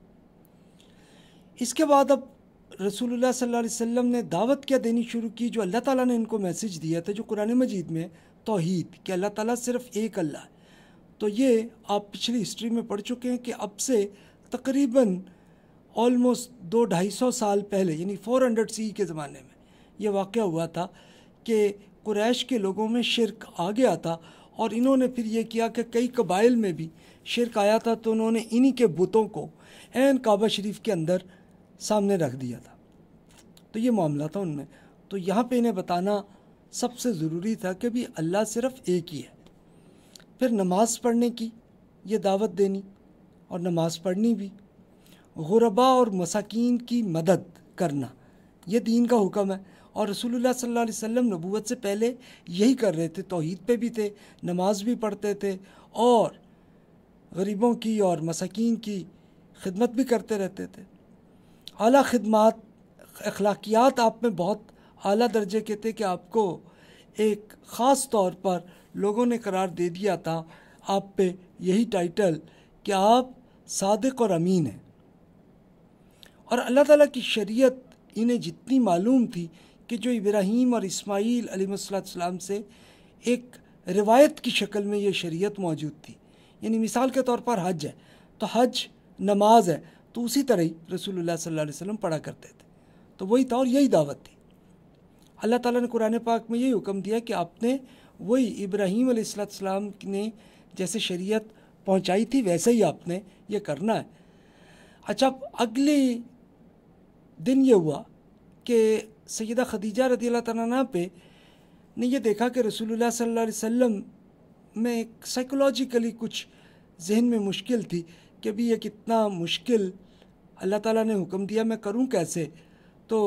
اس کے بعد اب رسول اللہ صلی اللہ علیہ وسلم نے دعوت کیا دینی شروع کی، جو اللہ تعالیٰ نے ان کو میسج دیا تھا جو قرآن مجید میں توحید کہ اللہ تعالیٰ صرف ایک اللہ ہے۔ تو یہ آپ پچھلی ہسٹری میں پڑھ چکے ہیں کہ اب سے تقریباً آلموسٹ دو ڈھائی سو سال پہلے یعنی فور ہنڈریڈ سی کے زمانے میں یہ واقعہ ہوا تھا کہ قریش کے لوگوں میں شرک آ گیا تھا، اور انہوں نے پھر یہ کیا کہ کئی قبائل میں بھی شرک آیا تھا، تو انہوں نے انہی کے بتوں کو عین کعبہ شریف کے اندر سامنے رکھ دیا تھا۔ تو یہ معاملہ تھا ان میں، تو یہاں پہ انہیں بتانا سب سے ضروری تھا کہ بھی اللہ صرف ایک ہی ہے۔ پھر نماز پڑھنے کی یہ دعوت دینی، اور نماز پڑھنی بھی، غرباء اور مساکین کی مدد کرنا یہ دین کا حکم ہے، اور رسول اللہ صلی اللہ علیہ وسلم نبوت سے پہلے یہی کر رہے تھے، توحید پہ بھی تھے، نماز بھی پڑھتے تھے، اور غریبوں کی اور مساکین کی خدمت بھی کرتے رہتے تھے. اعلیٰ خدمات، اخلاقیات آپ میں بہت اعلیٰ درجے کے تھے کہ آپ کو ایک خاص طور پر لوگوں نے قرار دے دیا تھا آپ پہ یہی ٹائٹل کہ آپ صادق اور امین ہیں. اور اللہ تعالیٰ کی شریعت انہیں جتنی معلوم تھی کہ جو ابراہیم اور اسماعیل علیہ السلام سے ایک روایت کی شکل میں یہ شریعت موجود تھی. یعنی مثال کے طور پر حج ہے تو حج نماز ہے تو اسی طرح ہی رسول اللہ صلی اللہ علیہ وسلم پڑھا کرتے تھے. تو وہی تھا اور یہی دعوت تھی. اللہ تعالیٰ نے قرآن پاک میں یہی حکم دیا کہ آپ نے وہی ابراہیم علیہ السلام نے جیسے شریعت پہنچائی تھی ویسے ہی آپ نے یہ کرنا ہے. اچھا، اگلے دن یہ ہوا کہ سیدہ خدیجہ رضی اللہ تعالیٰ عنہا پہ نے یہ دیکھا کہ رسول اللہ صلی اللہ علیہ وسلم میں ایک سائیکولوجیکلی کچھ ذہن میں مشکل تھی کہ بھی یہ کتنا مشکل اللہ تعالیٰ نے حکم دیا، میں کروں کیسے. تو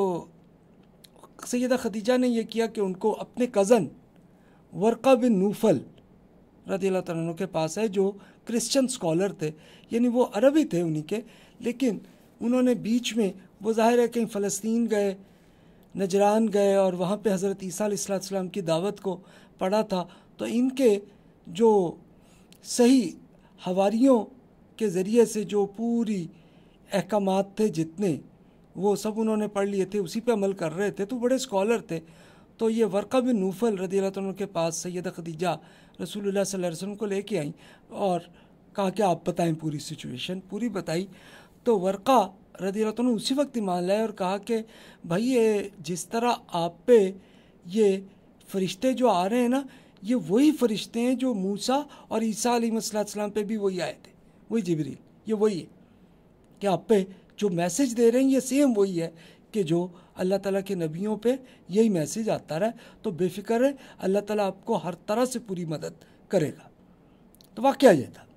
سیدہ خدیجہ نے یہ کیا کہ ان کو اپنے کزن ورقہ بن نوفل رضی اللہ تعالیٰ عنہ کے پاس ہے جو کرسچن سکولر تھے، یعنی وہ عربی تھے انہی کے، لیکن انہوں نے بیچ میں وہ ظاہر ہے کہیں فلسطین گئے، نجران گئے اور وہاں پہ حضرت عیسیٰ علیہ السلام کی دعوت کو پڑھا تھا. تو ان کے جو صحیح حواریوں کے ذریعے سے جو پوری احکامات تھے جتنے وہ سب انہوں نے پڑھ لیے تھے، اسی پہ عمل کر رہے تھے. تو بڑے سکولر تھے. تو یہ ورقہ بن نوفل رضی اللہ عنہ کے پاس سیدہ خدیجہ رسول اللہ صلی اللہ علیہ وسلم کو لے کے آئیں اور کہا کہ آپ بتائیں پوری سچویشن. پوری بتائی تو ورقہ رضی اللہ عنہ اسی وقت ایمان لائے اور کہا کہ بھائی یہ جس طرح آپ پہ یہ فرشتے جو آ رہے ہیں نا، یہ وہی فرشتے ہیں جو موسیٰ اور عیسیٰ علیہ السلام پہ بھی وہی آئے تھے، وہی جبریل، یہ وہی ہے کہ آپ پہ جو میسج دے رہے ہیں یہ سیم وہی ہے کہ جو اللہ تعالیٰ کے نبیوں پہ یہی میسج آتا رہا. تو بے فکر ہے، اللہ تعالیٰ آپ کو ہر طرح سے پوری مدد کرے گا. تو واقعہ یہ تھا.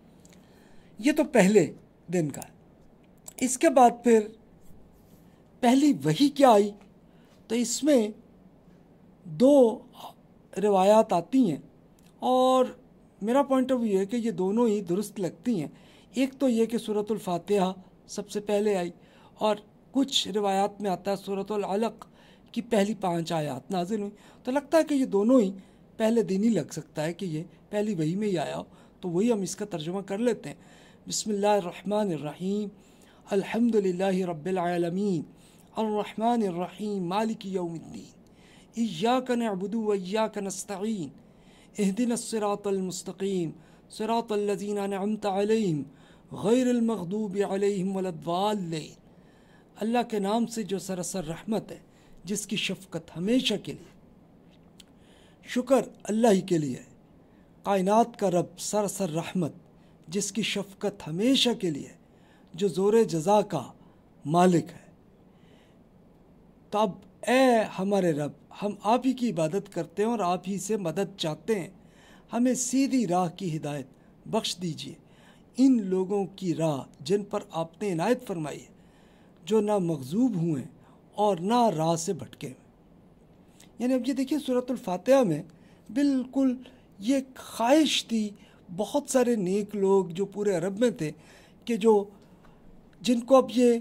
یہ تو پہلے دن کا ہے. اس کے بعد پھر پہلی وحی کیا آئی؟ تو اس میں دو روایات آتی ہیں اور میرا پوائنٹ آف ویو ہے کہ یہ دونوں ہی درست لگتی ہیں. ایک تو یہ کہ سورۃ الفاتحہ سب سے پہلے آئی اور کچھ روایات میں آتا ہے سورۃ العلق کی پہلی پانچ آیات نازل ہوئی. تو لگتا ہے کہ یہ دونوں ہی پہلے دن ہی لگ سکتا ہے کہ یہ پہلی وحی میں ہی آیا ہو. تو وہی ہم اس کا ترجمہ کر لیتے ہیں. بسم اللہ الرحمن الرحیم، الحمد للہ رب العالمین الرحمن الرحیم مالک یوم الدین ایاک نعبد و ایاک نستعین اہدنا الصراط المستقیم صراط الذین انعمت علیہم غیر المغضوب علیہم ولا الضالین. اللہ کے نام سے جو سراسر رحمت ہے، جس کی شفقت ہمیشہ کے لیے. شکر اللہ ہی کے لیے ہے، کائنات کا رب سراسر رحمت جس کی شفقت ہمیشہ کے لیے، جو زور جزا کا مالک ہے. تو اب اے ہمارے رب، ہم آپ ہی کی عبادت کرتے ہیں اور آپ ہی سے مدد چاہتے ہیں. ہمیں سیدھی راہ کی ہدایت بخش دیجیے، ان لوگوں کی راہ جن پر آپ نے عنایت فرمائی ہے، جو نہ مغضوب ہوئے اور نہ راہ سے بھٹکے ہوئے. یعنی اب یہ دیکھیے سورۃ الفاتحہ میں بالکل یہ خواہش تھی بہت سارے نیک لوگ جو پورے عرب میں تھے کہ جو جن کو اب یہ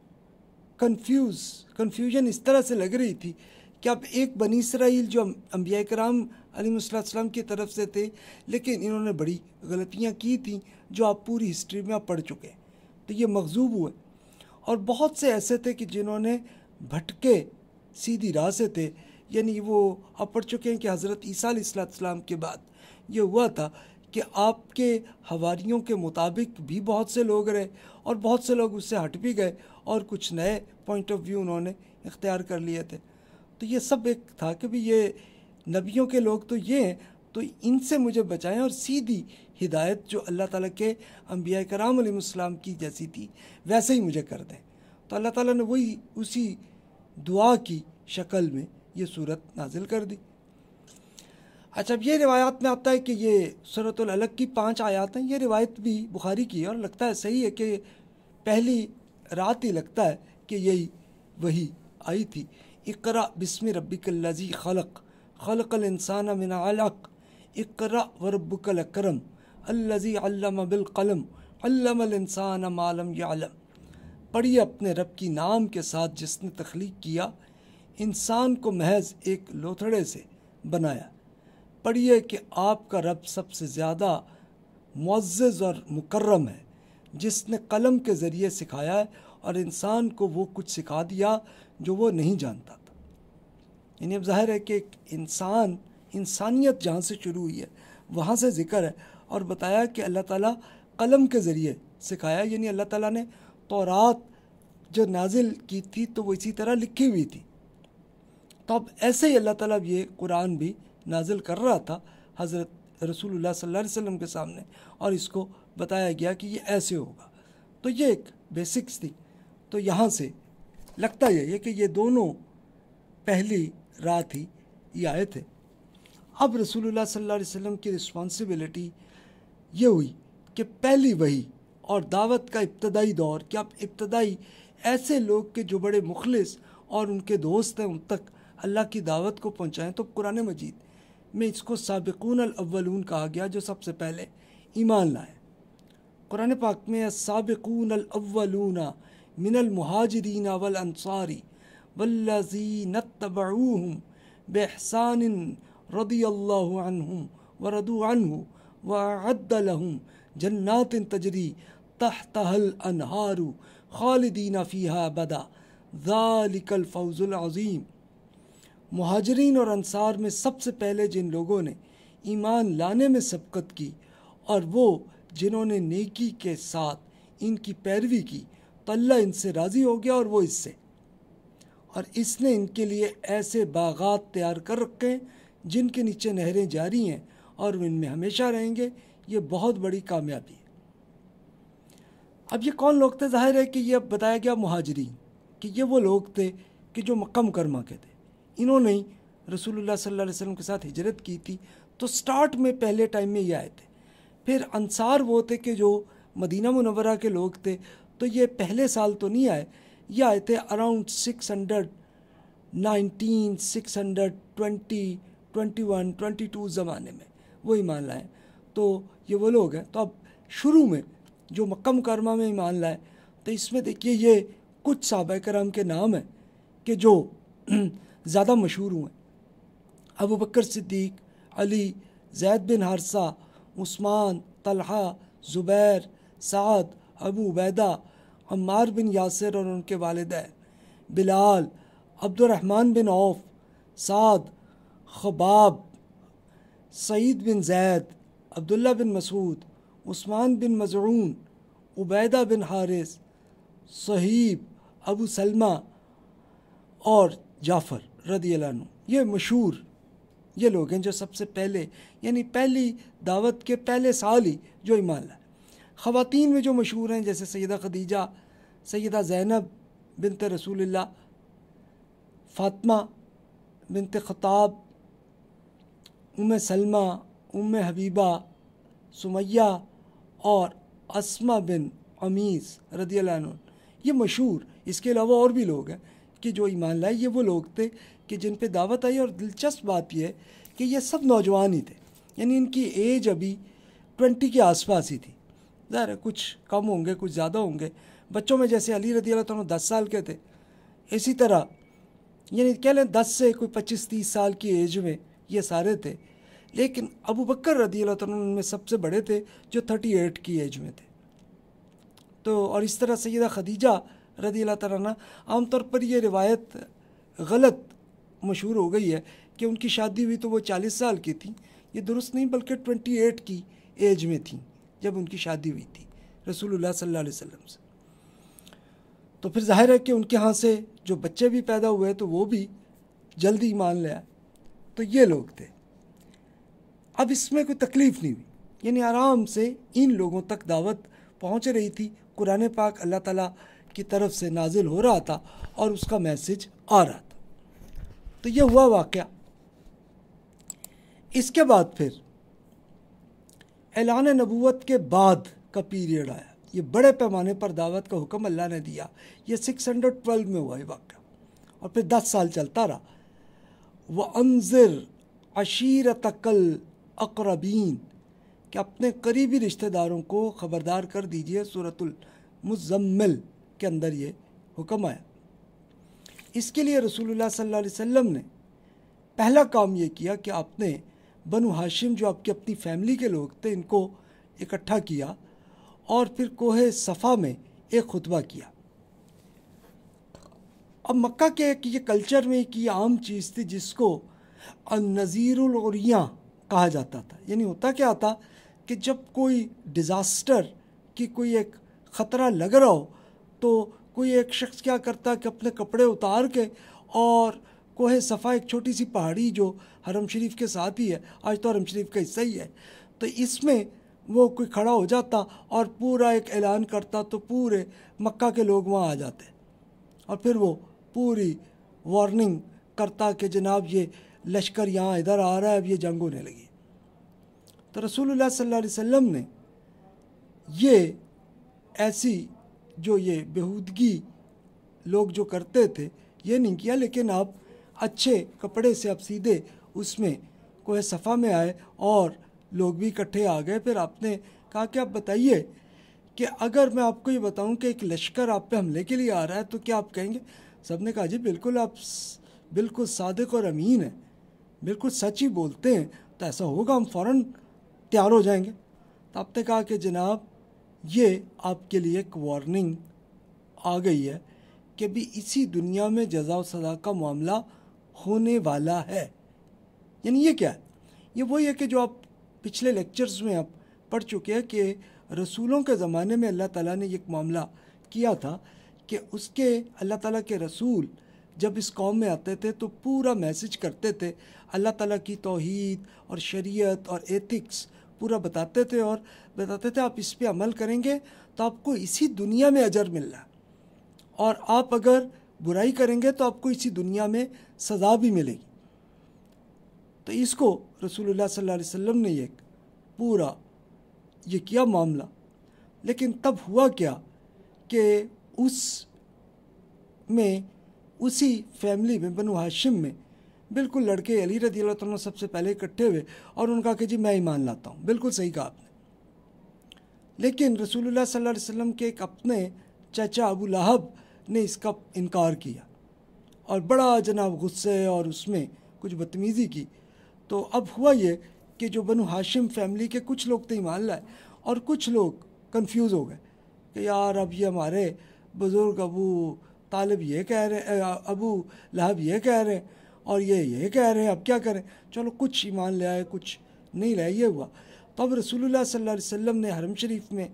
کنفیوز کنفیوژن اس طرح سے لگ رہی تھی کہ اب ایک بنی اسرائیل جو انبیاء کرام علیہ السلام کی طرف سے تھے، لیکن انہوں نے بڑی غلطیاں کی تھیں جو آپ پوری ہسٹری میں آپ پڑھ چکے ہیں. تو یہ مغضوب ہوئے اور بہت سے ایسے تھے کہ جنہوں نے بھٹکے سیدھی راہ سے تھے. یعنی وہ آپ پڑھ چکے ہیں کہ حضرت عیسیٰ علیہ السلام کے بعد یہ ہوا تھا کہ آپ کے حواریوں کے مطابق بھی بہت سے لوگ رہے اور بہت سے لوگ اس سے ہٹ بھی گئے اور کچھ نئے پوائنٹ آف ویو انہوں نے اختیار کر لیے تھے. تو یہ سب ایک تھا کہ بھی یہ نبیوں کے لوگ تو یہ ہیں، تو ان سے مجھے بچائیں اور سیدھی ہدایت جو اللہ تعالیٰ کے انبیاء کرام علیہ السلام کی جیسی تھی ویسے ہی مجھے کر دیں. تو اللہ تعالیٰ نے وہی اسی دعا کی شکل میں یہ صورت نازل کر دی. اچھا، اب یہ روایات میں آتا ہے کہ یہ سورۃ العلق کی پانچ آیات ہیں. یہ روایت بھی بخاری کی ہے اور لگتا ہے صحیح ہے کہ پہلی رات ہی لگتا ہے کہ یہی وہی آئی تھی. اقرأ بسم ربک الذی خلق خلق الانسان من علق اقرأ وربک الاکرم الذی علم بالقلم علم الانسان ما لم یعلم، پڑھیے اپنے رب کی نام کے ساتھ جس نے تخلیق کیا، انسان کو محض ایک لوتھڑے سے بنایا۔ پڑھیے کہ آپ کا رب سب سے زیادہ معزز اور مکرم ہے، جس نے قلم کے ذریعے سکھایا ہے اور انسان کو وہ کچھ سکھا دیا جو وہ نہیں جانتا تھا۔ یعنی اب ظاہر ہے کہ ایک انسان انسانیت جہاں سے شروع ہوئی ہے وہاں سے ذکر ہے، اور بتایا کہ اللہ تعالیٰ قلم کے ذریعے سکھایا، یعنی اللہ تعالیٰ نے تورات جو نازل کی تھی تو وہ اسی طرح لکھی ہوئی تھی، تو اب ایسے ہی اللہ تعالیٰ یہ قرآن بھی نازل کر رہا تھا حضرت رسول اللہ صلی اللہ علیہ وسلم کے سامنے، اور اس کو بتایا گیا کہ یہ ایسے ہوگا۔ تو یہ ایک بیسکس تھی۔ تو یہاں سے لگتا یہ ہے کہ یہ دونوں پہلی رات ہی یہ آئے تھے۔ اب رسول اللہ صلی اللہ علیہ وسلم کی رسپانسبلٹی یہ ہوئی کہ پہلی وحی اور دعوت کا ابتدائی دور، کہ اب ابتدائی ایسے لوگ کہ جو بڑے مخلص اور ان کے دوست ہیں ان تک اللہ کی دعوت کو پہنچائیں۔ تو قرآن مجید میں اس کو سابقون الاولون کہا گیا، جو سب سے پہلے ایمان لائے۔ قرآن پاک میں السابقون الاولون من المہاجرین والانصار والذین اتبعوہم بإحسان رضی اللہ عنہم ورضوا عنہ وأعد لهم جنات تجری تحتها الانہار خالدین فیہا ابدا ذالک الفوز العظیم۔ مہاجرین اور انصار میں سب سے پہلے جن لوگوں نے ایمان لانے میں سبقت کی اور وہ جنہوں نے نیکی کے ساتھ ان کی پیروی کی، تو اللہ ان سے راضی ہو گیا اور وہ اس سے، اور اس نے ان کے لیے ایسے باغات تیار کر رکھے ہیں جن کے نیچے نہریں جاری ہیں اور وہ ان میں ہمیشہ رہیں گے۔ یہ بہت بڑی کامیابی ہے۔ اب یہ کون لوگ تھے؟ ظاہر ہے کہ یہ اب بتایا گیا مہاجرین، کہ یہ وہ لوگ تھے کہ جو مکہ مکرمہ کے تھے، انہوں نے رسول اللہ صلی اللہ علیہ وسلم کے ساتھ ہجرت کی تھی، تو سٹارٹ میں پہلے ٹائم میں یہ آئے تھے۔ پھر انصار وہ تھے کہ جو مدینہ منورہ کے لوگ تھے، تو یہ پہلے سال تو نہیں آئے، یہ آئے تھے around six hundred nineteen six hundred twenty twenty one twenty two زمانے میں وہ ایمان لائے۔ تو یہ وہ لوگ ہیں۔ تو اب شروع میں جو مکہ مکرمہ میں ایمان لائے، تو اس میں دیکھیے یہ کچھ صحابہ کرام کے نام ہیں کہ جو زیادہ مشہور ہوئے: ابو بکر صدیق، علی، زید بن حارثہ، عثمان، طلحہ، زبیر، سعد، ابو عبیدہ، عمار بن یاسر اور ان کے والدین، بلال، عبد الرحمن بن عوف، سعد، خباب، سعید بن زید، عبداللہ بن مسعود، عثمان بن مزعون، عبیدہ بن حارث، صہیب، ابو سلمہ اور جعفر رضی اللہ عنہ۔ یہ مشہور یہ لوگ ہیں جو سب سے پہلے، یعنی پہلی دعوت کے پہلے سال ہی جو ایمان لائے۔ خواتین میں جو مشہور ہیں جیسے سیدہ خدیجہ، سیدہ زینب بنت رسول اللہ، فاطمہ بنت خطاب، ام سلمہ، ام حبیبہ، سمیہ اور اسمہ بن عمیس رضی اللہ عنہ، یہ مشہور۔ اس کے علاوہ اور بھی لوگ ہیں کہ جو ایمان لائے۔ یہ وہ لوگ تھے کہ جن پہ دعوت آئی، اور دلچسپ بات یہ ہے کہ یہ سب نوجوان ہی تھے، یعنی ان کی ایج ابھی ٹوینٹی کے آس پاس ہی تھی۔ ظاہر ہے کچھ کم ہوں گے، کچھ زیادہ ہوں گے۔ بچوں میں جیسے علی رضی اللہ عنہ دس سال کے تھے، اسی طرح یعنی کہہ لیں دس سے کوئی پچیس تیس سال کی ایج میں یہ سارے تھے۔ لیکن ابو بکر رضی اللہ عنہ ان میں سب سے بڑے تھے جو تھرٹی ایٹ کی ایج میں تھے۔ تو اور اس طرح سیدہ خدیجہ رضی اللہ تعالیٰ عنہ، عام طور پر یہ روایت غلط مشہور ہو گئی ہے کہ ان کی شادی ہوئی تو وہ چالیس سال کی تھیں۔ یہ درست نہیں، بلکہ ٹوینٹی ایٹ کی ایج میں تھیں جب ان کی شادی ہوئی تھی رسول اللہ صلی اللہ علیہ وسلم سے۔ تو پھر ظاہر ہے کہ ان کے ہاں سے جو بچے بھی پیدا ہوئے تو وہ بھی جلدی ایمان لے آئے۔ تو یہ لوگ تھے۔ اب اس میں کوئی تکلیف نہیں ہوئی، یعنی آرام سے ان لوگوں تک دعوت پہنچ رہی تھی۔ قرآن پاک اللہ تعالیٰ کی طرف سے نازل ہو رہا تھا اور اس کا میسج آ رہا تھا۔ تو یہ ہوا واقعہ۔ اس کے بعد پھر اعلان نبوت کے بعد کا پیریڈ آیا۔ یہ بڑے پیمانے پر دعوت کا حکم اللہ نے دیا۔ یہ سکس ہنڈریڈ ٹویلو میں ہوا یہ واقعہ، اور پھر دس سال چلتا رہا۔ وَأَنذِرْ عَشِيرَتَكَ الْأَقْرَبِينَ، کہ اپنے قریبی رشتہ داروں کو خبردار کر دیجئے۔ سورۃ المزمل کے اندر یہ حکم آیا۔ اس کے لیے رسول اللہ صلی اللہ علیہ وسلم نے پہلا کام یہ کیا کہ آپ نے بنو ہاشم جو آپ کی اپنی فیملی کے لوگ تھے ان کو اکٹھا کیا اور پھر کوہ صفا میں ایک خطبہ کیا۔ اب مکہ کے ایک یہ کلچر میں ایک یہ عام چیز تھی جس کو النذیر العریاں کہا جاتا تھا۔ یعنی ہوتا کیا تھا کہ جب کوئی ڈیزاسٹر کی کوئی ایک خطرہ لگ رہا ہو تو کوئی ایک شخص کیا کرتا کہ اپنے کپڑے اتار کے اور کوہ صفا ایک چھوٹی سی پہاڑی جو حرم شریف کے ساتھ ہی ہے، آج تو حرم شریف کا حصہ ہی ہے، تو اس میں وہ کوئی کھڑا ہو جاتا اور پورا ایک اعلان کرتا تو پورے مکہ کے لوگ وہاں آ جاتے اور پھر وہ پوری وارننگ کرتا کہ جناب یہ لشکر یہاں ادھر آ رہا ہے، اب یہ جنگ ہونے لگی۔ تو رسول اللہ صلی اللہ علیہ وسلم نے یہ ایسی جو یہ بیہودگی لوگ جو کرتے تھے یہ نہیں کیا، لیکن آپ اچھے کپڑے سے آپ سیدھے اس میں کوہ صفا میں آئے اور لوگ بھی اکٹھے آ گئے۔ پھر آپ نے کہا کہ آپ بتائیے کہ اگر میں آپ کو یہ بتاؤں کہ ایک لشکر آپ پہ حملے کے لیے آ رہا ہے تو کیا آپ کہیں گے؟ سب نے کہا جی بالکل، آپ بالکل صادق اور امین ہیں، بالکل سچ ہی بولتے ہیں، تو ایسا ہوگا ہم فوراً تیار ہو جائیں گے۔ تو آپ نے کہا کہ جناب یہ آپ کے لیے ایک وارننگ آ گئی ہے کہ بھی اسی دنیا میں جزا و سزا کا معاملہ ہونے والا ہے۔ یعنی یہ کیا ہے؟ یہ وہی ہے کہ جو آپ پچھلے لیکچرز میں آپ پڑھ چکے ہیں کہ رسولوں کے زمانے میں اللہ تعالیٰ نے ایک معاملہ کیا تھا کہ اس کے اللہ تعالیٰ کے رسول جب اس قوم میں آتے تھے تو پورا میسج کرتے تھے، اللہ تعالیٰ کی توحید اور شریعت اور ایتھکس پورا بتاتے تھے اور بتاتے تھے آپ اس پہ عمل کریں گے تو آپ کو اسی دنیا میں اجر مل رہا ہے، اور آپ اگر برائی کریں گے تو آپ کو اسی دنیا میں سزا بھی ملے گی۔ تو اس کو رسول اللہ صلی اللہ علیہ وسلم نے ایک پورا یہ کیا معاملہ، لیکن تب ہوا کیا کہ اس میں اسی فیملی میں بنو ہاشم میں بالکل لڑکے علی رضی اللہ عنہ سب سے پہلے اکٹھے ہوئے اور ان کا کہ جی میں ایمان لاتا ہوں۔ بالکل صحیح کہا آپ نے، لیکن رسول اللہ صلی اللہ علیہ وسلم کے ایک اپنے چچا ابو لہب نے اس کا انکار کیا اور بڑا جناب غصے اور اس میں کچھ بدتمیزی کی۔ تو اب ہوا یہ کہ جو بنو ہاشم فیملی کے کچھ لوگ تو ایمان لائے اور کچھ لوگ کنفیوز ہو گئے کہ یار اب یہ ہمارے بزرگ ابو طالب یہ کہہ رہے ہیں، ابو لہب یہ کہہ رہے ہیں اور یہ یہ کہہ رہے ہیں، اب کیا کریں؟ چلو کچھ ایمان لے آئے کچھ نہیں لائے، یہ ہوا۔ تو اب رسول اللہ صلی اللہ علیہ وسلم نے حرم شریف میں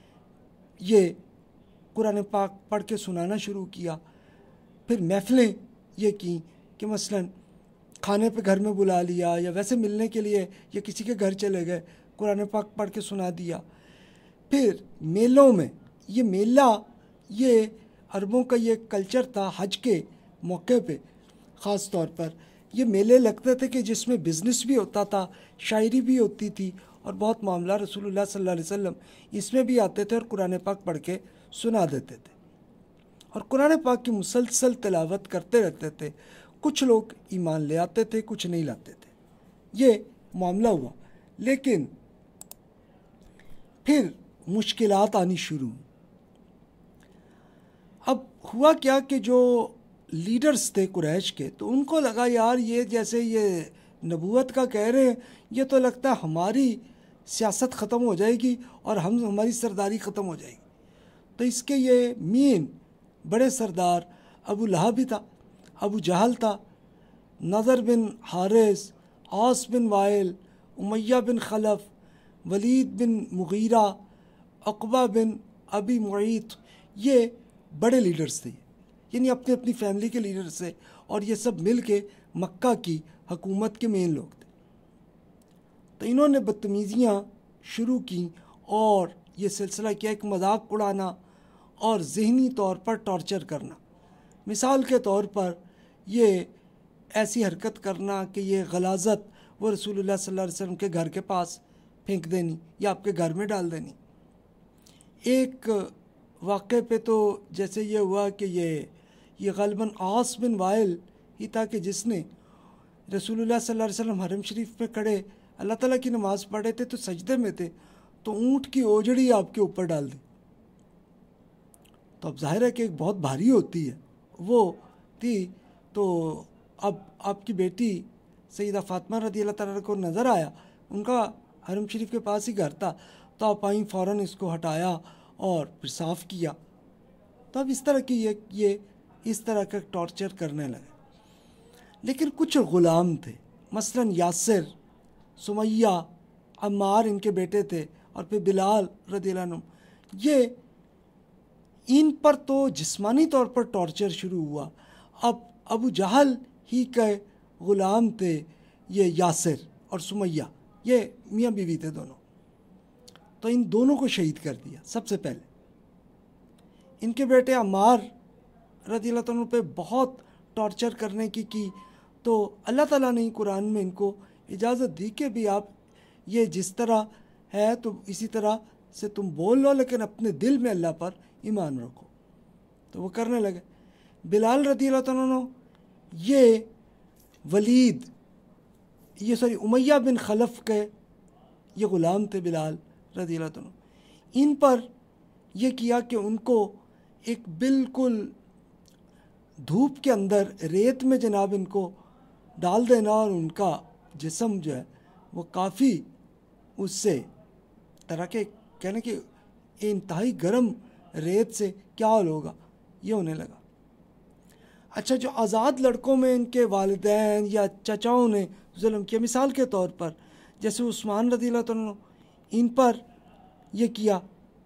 یہ قرآن پاک پڑھ کے سنانا شروع کیا، پھر محفلیں یہ کیں کہ مثلاً کھانے پہ گھر میں بلا لیا یا ویسے ملنے کے لیے یا کسی کے گھر چلے گئے، قرآن پاک پڑھ کے سنا دیا۔ پھر میلوں میں، یہ میلہ یہ عربوں کا یہ کلچر تھا، حج کے موقع پہ خاص طور پر یہ میلے لگتے تھے کہ جس میں بزنس بھی ہوتا تھا، شاعری بھی ہوتی تھی اور بہت معاملہ رسول اللہ صلی اللہ علیہ وسلم اس میں بھی آتے تھے اور قرآن پاک پڑھ کے سنا دیتے تھے اور قرآن پاک کی مسلسل تلاوت کرتے رہتے تھے۔ کچھ لوگ ایمان لے آتے تھے، کچھ نہیں لاتے تھے، یہ معاملہ ہوا۔ لیکن پھر مشکلات آنی شروع ہوئی۔ اب ہوا کیا کہ جو لیڈرز تھے قریش کے تو ان کو لگا یار یہ جیسے یہ نبوت کا کہہ رہے ہیں، یہ تو لگتا ہے ہماری سیاست ختم ہو جائے گی اور ہم ہماری سرداری ختم ہو جائے گی۔ تو اس کے یہ مین بڑے سردار ابو لہب بھی تھا، ابو جہل تھا، نضر بن حارث، عاص بن وائل، امیہ بن خلف، ولید بن مغیرہ، عقبہ بن ابی معیط، یہ بڑے لیڈرز تھے، یعنی اپنی اپنی فیملی کے لیڈرز تھے اور یہ سب مل کے مکہ کی حکومت کے مین لوگ تھے۔ تو انہوں نے بدتمیزیاں شروع کیں اور یہ سلسلہ کیا، ایک مذاق اڑانا اور ذہنی طور پر ٹارچر کرنا۔ مثال کے طور پر یہ ایسی حرکت کرنا کہ یہ غلاظت وہ رسول اللہ صلی اللہ علیہ وسلم کے گھر کے پاس پھینک دینی یا آپ کے گھر میں ڈال دینی۔ ایک واقعے پہ تو جیسے یہ ہوا کہ یہ یہ غالباً عاص بن وائل ہی تھا کہ جس نے رسول اللہ صلی اللہ علیہ وسلم حرم شریف پہ کھڑے اللہ تعالیٰ کی نماز پڑھ رہے تھے تو سجدے میں تھے، تو اونٹ کی اوجڑی آپ کے اوپر ڈال دی. تو اب ظاہر ہے کہ ایک بہت بھاری ہوتی ہے وہ تھی. تو اب آپ کی بیٹی سیدہ فاطمہ رضی اللہ تعالیٰ کو نظر آیا، ان کا حرم شریف کے پاس ہی گھر تھا، تو آپ آئیں، فوراً اس کو ہٹایا اور پھر صاف کیا. تو اب اس طرح کی یہ یہ اس طرح کا ٹارچر کرنے لگے. لیکن کچھ غلام تھے، مثلاً یاسر، سمیہ، عمار ان کے بیٹے تھے، اور پھر بلال رضی اللہ عنہ. یہ ان پر تو جسمانی طور پر ٹارچر شروع ہوا. اب ابو جہل ہی کے غلام تھے یہ یاسر اور سمیہ، یہ میاں بیوی تھے دونوں. تو ان دونوں کو شہید کر دیا سب سے پہلے. ان کے بیٹے عمار رضی اللہ عنہ پہ بہت ٹارچر کرنے کی کی تو اللہ تعالیٰ نے قرآن میں ان کو اجازت دی کہ بھی آپ یہ جس طرح ہے تو اسی طرح سے تم بول لو، لیکن اپنے دل میں اللہ پر ایمان رکھو. تو وہ کرنے لگے. بلال رضی اللہ عنہ یہ ولید یہ سوری امیہ بن خلف کے یہ غلام تھے بلال رضی اللہ عنہ. ان پر یہ کیا کہ ان کو ایک بالکل دھوپ کے اندر ریت میں جناب ان کو ڈال دینا، اور ان کا جسم جو ہے وہ کافی اس سے طرح کے کہنے کہ انتہائی گرم ریت سے کیا حال ہوگا یہ ہونے لگا. اچھا، جو آزاد لڑکوں میں ان کے والدین یا چچاؤں نے ظلم کیا، مثال کے طور پر جیسے عثمان رضی اللہ عنہ، ان پر یہ کیا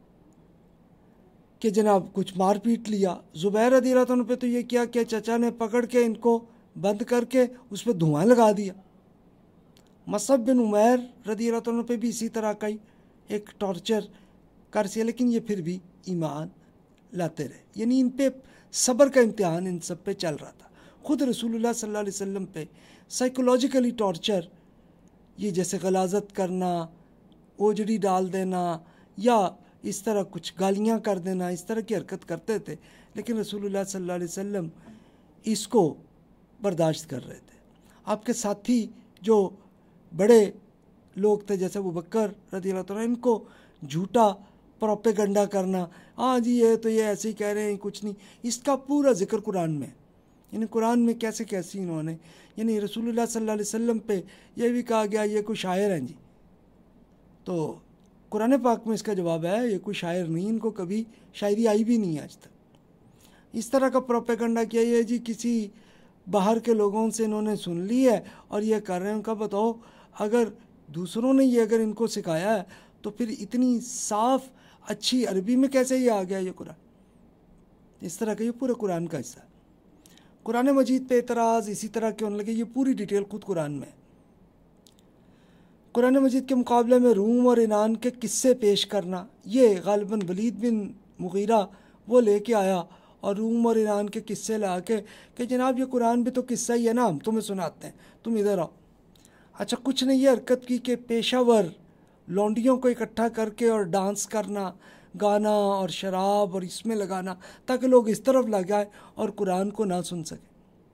کہ جناب کچھ مار پیٹ لیا. زبیر رضی اللہ عنہ پہ تو یہ کیا کہ چچا نے پکڑ کے ان کو بند کر کے اس پہ دھواں لگا دیا. مصعب بن عمیر رضی اللہ عنہ پہ بھی اسی طرح کا ہی ایک ٹارچر کر سیا، لیکن یہ پھر بھی ایمان لاتے رہے. یعنی ان پہ صبر کا امتحان ان سب پہ چل رہا تھا. خود رسول اللہ صلی اللہ علیہ وسلم پہ سائیکولوجیکلی ٹارچر، یہ جیسے غلاظت کرنا، اوجڑی ڈال دینا، یا اس طرح کچھ گالیاں کر دینا، اس طرح کی حرکت کرتے تھے، لیکن رسول اللہ صلی اللہ علیہ وسلم اس کو برداشت کر رہے تھے. آپ کے ساتھی جو بڑے لوگ تھے جیسے ابو بکر رضی اللہ عنہ، ان کو جھوٹا پروپیگنڈا کرنا، ہاں جی یہ تو یہ ایسے ہی کہہ رہے ہیں کچھ نہیں، اس کا پورا ذکر قرآن میں. یعنی قرآن میں کیسے کیسی انہوں نے، یعنی رسول اللہ صلی اللہ علیہ وسلم پہ یہ بھی کہا گیا یہ کوئی شاعر ہیں جی. تو قرآن پاک میں اس کا جواب ہے یہ کوئی شاعر نہیں، ان کو کبھی شاعری آئی بھی نہیں آج تک. اس طرح کا پروپیگنڈا کیا یہ جی کسی باہر کے لوگوں سے انہوں نے سن لی ہے اور یہ کر رہے ہیں. ان کا بتاؤ اگر دوسروں نے یہ اگر ان کو سکھایا ہے تو پھر اتنی صاف اچھی عربی میں کیسے یہ آ گیا یہ قرآن. اس طرح کا یہ پورے قرآن کا حصہ ہے. قرآن مجید پہ اعتراض اسی طرح کے ہونے لگے، یہ پوری ڈیٹیل خود قرآن میں ہے. قرآن مجید کے مقابلے میں روم اور ایران کے قصے پیش کرنا، یہ غالباً ولید بن مغیرہ وہ لے کے آیا اور روم اور ایران کے قصے لا کے کہ جناب یہ قرآن بھی تو قصہ ہی ہے نا، ہم تمہیں سناتے ہیں، تم ادھر آؤ. اچھا، کچھ نے یہ حرکت کی کہ پیشہ ور لونڈیوں کو اکٹھا کر کے اور ڈانس کرنا، گانا اور شراب اور اس میں لگانا تاکہ لوگ اس طرف لگ جائیں اور قرآن کو نہ سن سکیں.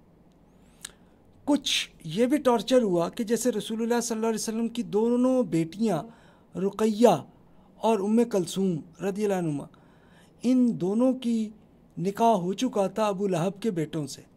کچھ یہ بھی ٹارچر ہوا کہ جیسے رسول اللہ صلی اللہ علیہ وسلم کی دونوں بیٹیاں رقیہ اور ام کلثوم رضی اللہ عنہما، ان دونوں کی نکاح ہو چکا تھا ابو لہب کے بیٹوں سے.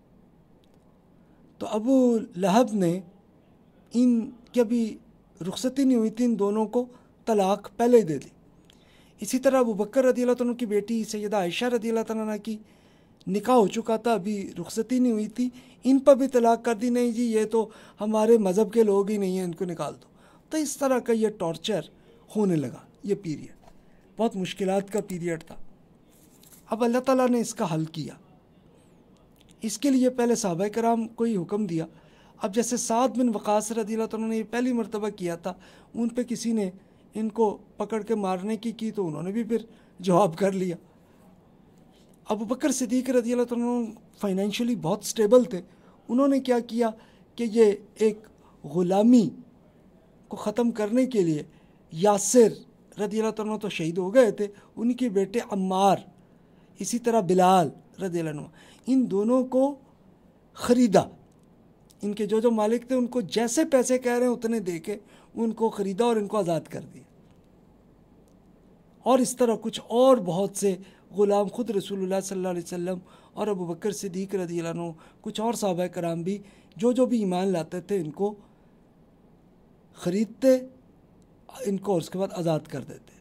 تو ابو لہب نے ان کی ابھی رخصتی نہیں ہوئی تھی، ان دونوں کو طلاق پہلے ہی دے دی. اسی طرح ابو بکر رضی اللہ عنہ کی بیٹی سیدہ عائشہ رضی اللہ عنہ کی نکاح ہو چکا تھا، ابھی رخصتی نہیں ہوئی تھی، ان پر بھی طلاق کر دی. نہیں جی یہ تو ہمارے مذہب کے لوگ ہی نہیں ہیں، ان کو نکال دو. تو اس طرح کا یہ ٹارچر ہونے لگا. یہ پیریڈ بہت مشکلات کا پیریڈ تھا. اب اللہ تعالیٰ نے اس کا حل کیا. اس کے لیے پہلے صحابہ کرام کو ہی حکم دیا. اب جیسے سعد بن وقاص رضی اللہ عنہ نے یہ پہلی مرتبہ کیا تھا، ان پہ کسی نے ان کو پکڑ کے مارنے کی کی تو انہوں نے بھی پھر جواب کر لیا. ابو بکر صدیق رضی اللہ عنہ فائنینشلی بہت سٹیبل تھے. انہوں نے کیا کیا کہ یہ ایک غلامی کو ختم کرنے کے لیے یاسر رضی اللہ عنہ تو شہید ہو گئے تھے، ان کے بیٹے عمار، اسی طرح بلال رضی اللہ عنہ، ان دونوں کو خریدا. ان کے جو جو مالک تھے ان کو جیسے پیسے کہہ رہے ہیں اتنے دے کے ان کو خریدا اور ان کو آزاد کر دیا. اور اس طرح کچھ اور بہت سے غلام خود رسول اللہ صلی اللہ علیہ وسلم اور ابو بکر صدیق رضی اللہ عنہ، کچھ اور صحابہ کرام بھی جو جو بھی ایمان لاتے تھے ان کو خریدتے، ان کو اس کے بعد آزاد کر دیتے.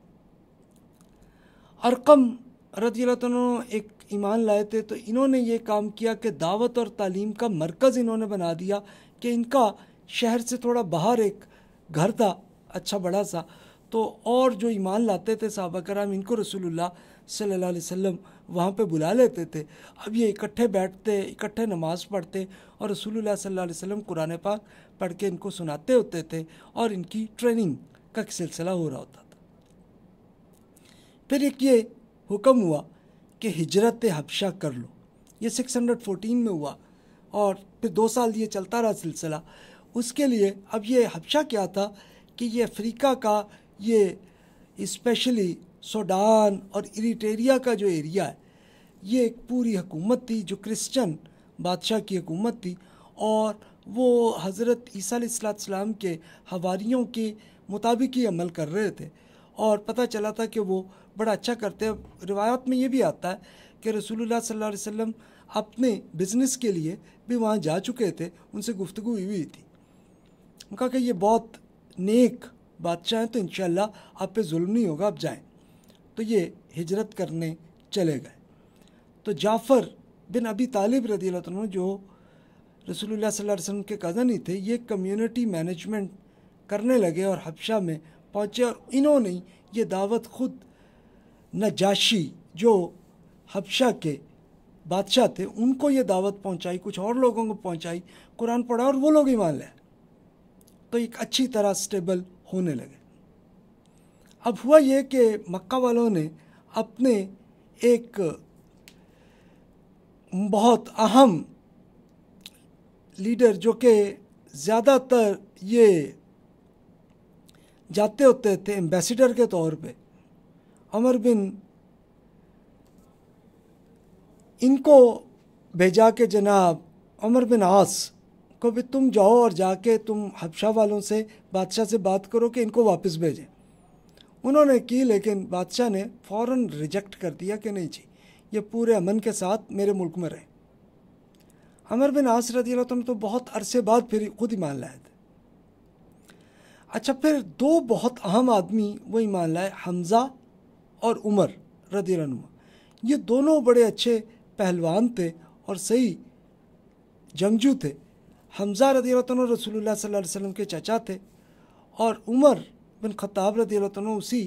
ارقم رضی اللہ عنہ ایک ایمان لائے تھے، تو انہوں نے یہ کام کیا کہ دعوت اور تعلیم کا مرکز انہوں نے بنا دیا کہ ان کا شہر سے تھوڑا باہر ایک گھر تھا اچھا بڑا سا، تو اور جو ایمان لاتے تھے صحابہ کرام ان کو رسول اللہ صلی اللہ علیہ وسلم وہاں پہ بلا لیتے تھے. اب یہ اکٹھے بیٹھتے، اکٹھے نماز پڑھتے اور رسول اللہ صلی اللہ علیہ وسلم قرآن پاک پڑھ کے ان کو سناتے ہوتے تھے اور ان کی ٹریننگ کا سلسلہ ہو رہا ہوتا تھا. پھر ایک یہ حکم ہوا کہ ہجرت حبشہ کر لو، یہ سکس ہنڈریڈ فورٹین میں ہوا اور پھر دو سال یہ چلتا رہا سلسلہ. اس کے لیے اب یہ حبشہ کیا تھا کہ یہ افریقہ کا، یہ اسپیشلی سوڈان اور ایریٹریا کا جو ایریا ہے، یہ ایک پوری حکومت تھی جو کرسچن بادشاہ کی حکومت تھی، اور وہ حضرت عیسیٰ علیہ السلام کے حواریوں کے مطابق ہی عمل کر رہے تھے. اور پتہ چلا تھا کہ وہ بڑا اچھا کرتے ہیں. روایات میں یہ بھی آتا ہے کہ رسول اللہ صلی اللہ علیہ وسلم اپنے بزنس کے لیے بھی وہاں جا چکے تھے، ان سے گفتگو ہوئی ہوئی تھی. ان کا کہ یہ بہت نیک بادشاہ ہیں تو انشاءاللہ آپ پہ ظلم نہیں ہوگا، آپ جائیں. تو یہ ہجرت کرنے چلے گئے. تو جعفر بن ابی طالب رضی اللہ عنہ جو رسول اللہ صلی اللہ علیہ وسلم کے کزن ہی تھے، یہ کمیونٹی مینجمنٹ کرنے لگے اور حبشہ میں پہنچے. اور انہوں نے یہ دعوت خود نجاشی جو حبشہ کے بادشاہ تھے ان کو یہ دعوت پہنچائی، کچھ اور لوگوں کو پہنچائی، قرآن پڑھا اور وہ لوگ ایمان لائے. تو ایک اچھی طرح سٹیبل ہونے لگے. اب ہوا یہ کہ مکہ والوں نے اپنے ایک بہت اہم لیڈر جو کہ زیادہ تر یہ جاتے ہوتے تھے ایمبیسیڈر کے طور پہ، عمر بن، ان کو بھیجا کہ جناب عمر بن عاص کو بھی تم جاؤ اور جا کے تم حبشہ والوں سے، بادشاہ سے بات کرو کہ ان کو واپس بھیجیں. انہوں نے کی، لیکن بادشاہ نے فوراً ریجیکٹ کر دیا کہ نہیں جی، یہ پورے امن کے ساتھ میرے ملک میں رہیں. عمر بن عاص رضی اللہ عنہ تو بہت عرصے بعد پھر خود ایمان لائے تھے. اچھا، پھر دو بہت اہم آدمی وہ ایمان لائے، حمزہ اور عمر رضی اللہ عنہ. یہ دونوں بڑے اچھے پہلوان تھے اور صحیح جنگجو تھے. حمزہ رضی اللہ عنہ رسول اللہ صلی اللہ علیہ وسلم کے چچا تھے، اور عمر بن خطاب رضی اللہ عنہ اسی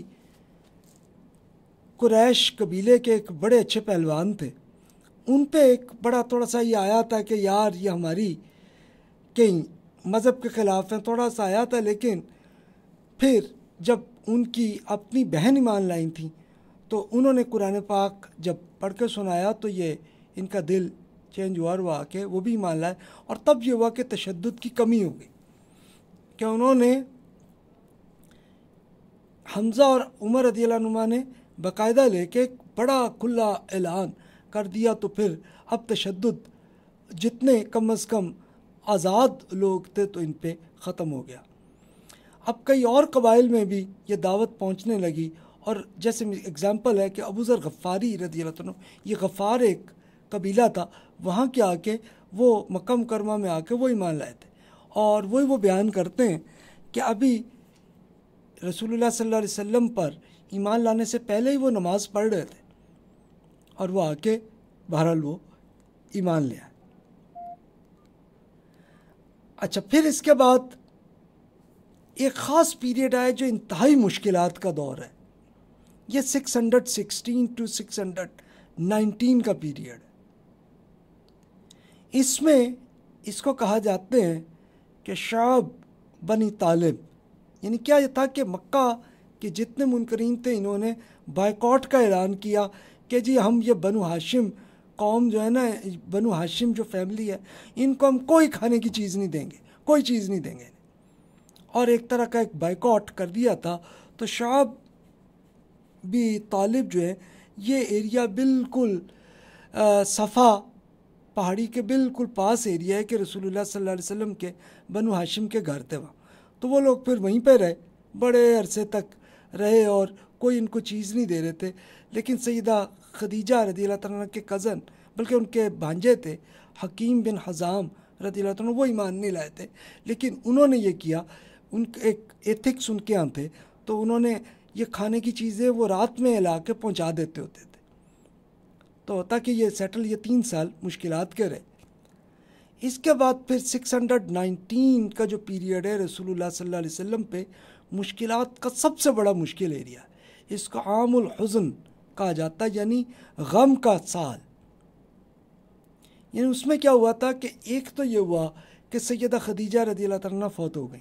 قریش قبیلے کے ایک بڑے اچھے پہلوان تھے. ان پہ ایک بڑا تھوڑا سا یہ آیا تھا کہ یار یہ ہماری کہیں مذہب کے خلاف ہیں، تھوڑا سا آیا تھا. لیکن پھر جب ان کی اپنی بہن ایمان لائیں تھیں تو انہوں نے قرآن پاک جب پڑھ کے سنایا تو یہ ان کا دل چینج ہوا، ہوا کہ وہ بھی ایمان لائے. اور تب یہ ہوا کہ تشدد کی کمی ہو گئی کہ انہوں نے حمزہ اور عمر رضی اللہ عنہ نے باقاعدہ لے کے ایک بڑا کھلا اعلان کر دیا. تو پھر اب تشدد جتنے کم از کم آزاد لوگ تھے تو ان پہ ختم ہو گیا. اب کئی اور قبائل میں بھی یہ دعوت پہنچنے لگی، اور جیسے اگزامپل ہے کہ ابو ذر غفاری رضی اللہ عنہ، یہ غفار ایک قبیلہ تھا، وہاں کے آ کے وہ مکہ مکرمہ میں آ کے وہ ایمان لائے تھے. اور وہی وہ بیان کرتے ہیں کہ ابھی رسول اللہ صلی اللہ علیہ وسلم پر ایمان لانے سے پہلے ہی وہ نماز پڑھ رہے تھے اور وہ آ کے بہرحال وہ ایمان لے آئے. اچھا، پھر اس کے بعد ایک خاص پیریڈ آئے جو انتہائی مشکلات کا دور ہے. یہ six hundred sixteen two six hundred nineteen کا پیریڈ ہے. اس میں اس کو کہا جاتے ہیں کہ شعب بنی طالب، یعنی کیا یہ تھا کہ مکہ کے جتنے منکرین تھے انہوں نے بائیکاٹ کا اعلان کیا کہ جی ہم یہ بنو ہاشم قوم جو ہے نا، بنو ہاشم جو فیملی ہے، ان کو ہم کوئی کھانے کی چیز نہیں دیں گے، کوئی چیز نہیں دیں گے. اور ایک طرح کا ایک بائیکاٹ کر دیا تھا. تو شعب بھی طالب جو ہے، یہ ایریا بالکل صفا پہاڑی کے بالکل پاس ایریا ہے کہ رسول اللہ صلی اللہ علیہ وسلم کے بنو ہاشم کے گھر تھے وہاں، تو وہ لوگ پھر وہیں پہ رہے، بڑے عرصے تک رہے اور کوئی ان کو چیز نہیں دے رہے تھے۔ لیکن سیدہ خدیجہ رضی اللہ تعالیٰ عنہ کے کزن، بلکہ ان کے بھانجے تھے حکیم بن حزام رضی اللہ تعالیٰ عنہ، وہ ایمان نہیں لائے تھے، لیکن انہوں نے یہ کیا، ان ایک ایتھکس ان کے یہاں تھے، تو انہوں نے یہ کھانے کی چیزیں وہ رات میں لا کے پہنچا دیتے ہوتے تھے، تو تاکہ یہ سیٹل یہ تین سال مشکلات کے رہے۔ اس کے بعد پھر سکس ہنڈریڈ نائنٹین کا جو پیریڈ ہے رسول اللہ صلی اللہ علیہ وسلم پہ مشکلات کا سب سے بڑا مشکل ایریا ہے، اس کو عام الحزن کہا جاتا ہے، یعنی غم کا سال۔ یعنی اس میں کیا ہوا تھا کہ ایک تو یہ ہوا کہ سیدہ خدیجہ رضی اللہ تعالیٰ عنہ فوت ہو گئیں۔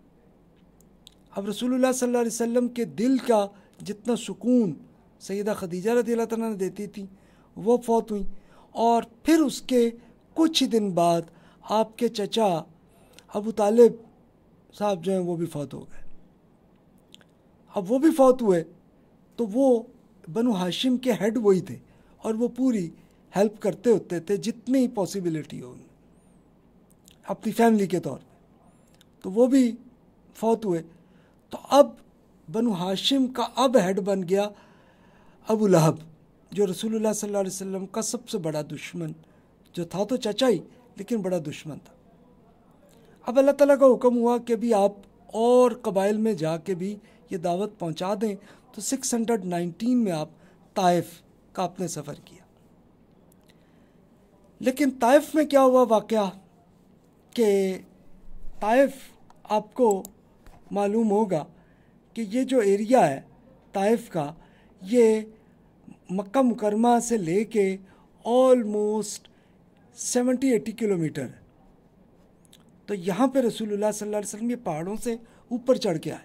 اب رسول اللہ صلی اللہ علیہ وسلم کے دل کا جتنا سکون سیدہ خدیجہ رضی اللہ تعالیٰ عنہ دیتی تھی وہ فوت ہوئیں، اور پھر اس کے کچھ دن بعد آپ کے چچا ابو طالب صاحب جو ہیں وہ بھی فوت ہو گئے۔ اب وہ بھی فوت ہوئے تو وہ بنو ہاشم کے ہیڈ وہی تھے، اور وہ پوری ہیلپ کرتے ہوتے تھے جتنی پاسبلٹی ہو اپنی فیملی کے طور پہ، تو وہ بھی فوت ہوئے۔ تو اب بنو ہاشم کا اب ہیڈ بن گیا ابو لہب، جو رسول اللہ صلی اللہ علیہ وسلم کا سب سے بڑا دشمن، جو تھا تو چچا ہی لیکن بڑا دشمن تھا۔ اب اللہ تعالیٰ کا حکم ہوا کہ بھی آپ اور قبائل میں جا کے بھی یہ دعوت پہنچا دیں، تو سکس ہنڈریڈ نائنٹین میں آپ طائف کا اپنے سفر کیا۔ لیکن طائف میں کیا ہوا واقعہ کہ طائف آپ کو معلوم ہوگا کہ یہ جو ایریا ہے طائف کا، یہ مکہ مکرمہ سے لے کے almost seventy eighty kilometre ہے، تو یہاں پہ رسول اللہ صلی اللہ علیہ وسلم یہ پہاڑوں سے اوپر چڑھ کے آئے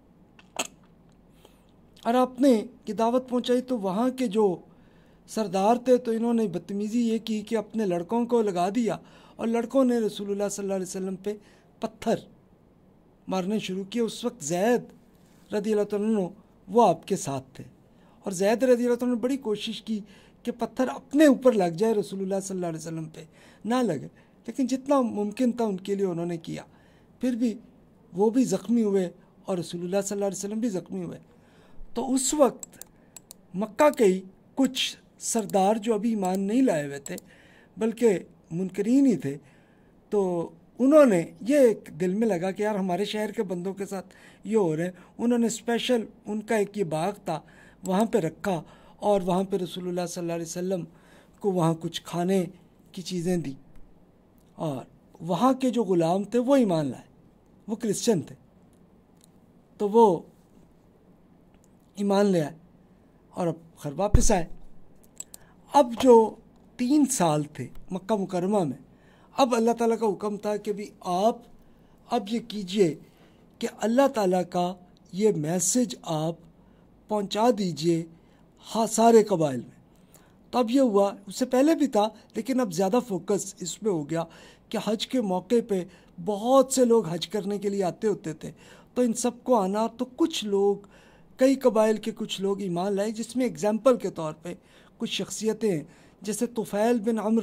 اور آپ نے یہ دعوت پہنچائی۔ تو وہاں کے جو سردار تھے تو انہوں نے بدتمیزی یہ کی کہ اپنے لڑکوں کو لگا دیا، اور لڑکوں نے رسول اللہ صلی اللہ علیہ وسلم پہ پتھر مارنے شروع کیے۔ اس وقت زید رضی اللہ تعالیٰ عنہ وہ آپ کے ساتھ تھے، اور زید رضی اللہ تعالیٰ عنہ نے بڑی کوشش کی کہ پتھر اپنے اوپر لگ جائے، رسول اللہ صلی اللہ علیہ وسلم پہ نہ لگے، لیکن جتنا ممکن تھا ان کے لیے انہوں نے کیا، پھر بھی وہ بھی زخمی ہوئے اور رسول اللہ صلی اللہ علیہ وسلم بھی زخمی ہوئے۔ تو اس وقت مکہ کے ہی کچھ سردار جو ابھی ایمان نہیں لائے ہوئے تھے بلکہ منکرین ہی تھے، تو انہوں نے یہ ایک دل میں لگا کہ یار ہمارے شہر کے بندوں کے ساتھ یہ ہو رہے ہیں، انہوں نے اسپیشل ان کا ایک یہ باغ تھا وہاں پہ رکھا، اور وہاں پہ رسول اللہ صلی اللہ علیہ وسلم کو وہاں کچھ کھانے کی چیزیں دی، اور وہاں کے جو غلام تھے وہ ایمان لائے، وہ کرسچن تھے، تو وہ ایمان لے آئے اور اب گھر واپس آئے۔ اب جو تین سال تھے مکہ مکرمہ میں، اب اللہ تعالیٰ کا حکم تھا کہ بھی آپ اب یہ کیجئے کہ اللہ تعالیٰ کا یہ میسج آپ پہنچا دیجئے ہاں سارے قبائل میں۔ تو اب یہ ہوا، اس سے پہلے بھی تھا لیکن اب زیادہ فوکس اس پہ ہو گیا کہ حج کے موقع پہ بہت سے لوگ حج کرنے کے لیے آتے ہوتے تھے، تو ان سب کو آنا، تو کچھ لوگ کئی قبائل کے کچھ لوگ ایمان لائے، جس میں اگزامپل کے طور پہ کچھ شخصیتیں ہیں جیسے طفیل بن عمرو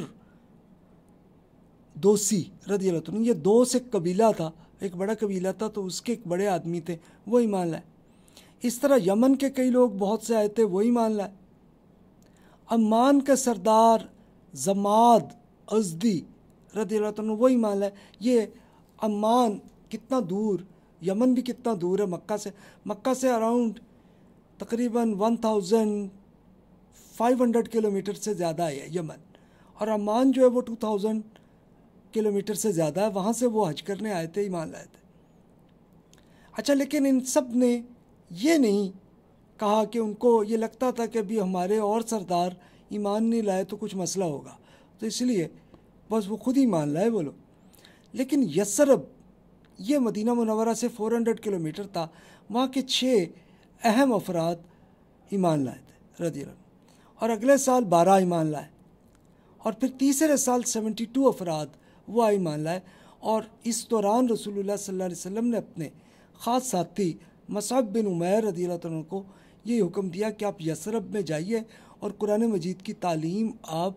دوسی رضی اللہ عنہ، یہ دوس ایک قبیلہ تھا، ایک بڑا قبیلہ تھا، تو اس کے ایک بڑے آدمی تھے وہ ایمان لائے۔ اس طرح یمن کے کئی لوگ بہت سے آئے تھے وہ ایمان لائے۔ عمان کے سردار زماد ازدی رضی اللہ عنہ وہ ایمان لائے۔ یہ عمان کتنا دور، یمن بھی کتنا دور ہے مکہ سے، مکہ سے اراؤنڈ تقریباً one thousand five hundred kilometre سے زیادہ ہے یمن، اور عمان جو ہے وہ ٹو تھاؤزینڈ کلو میٹر سے زیادہ ہے، وہاں سے وہ حج کرنے آئے تھے، ایمان لائے تھے۔ اچھا، لیکن ان سب نے یہ نہیں کہا کہ ان کو یہ لگتا تھا کہ ابھی ہمارے اور سردار ایمان نہیں لائے تو کچھ مسئلہ ہوگا، تو اس لیے بس وہ خود ہی ایمان لائے وہ لوگ۔ لیکن یثرب یہ مدینہ منورہ سے فور ہنڈریڈ کلو میٹر تھا، وہاں کے چھ اہم افراد ایمان لائے تھے رضی اللہ عنہ، اور اگلے سال بارہ ایمان لائے، اور پھر تیسرے سال سیونٹی ٹو افراد وہ ایمان لائے۔ اور اس دوران رسول اللہ صلی اللہ علیہ وسلم نے اپنے خاص ساتھی مصعب بن عمیر رضی اللہ عنہ کو یہ حکم دیا کہ آپ یثرب میں جائیے اور قرآن مجید کی تعلیم آپ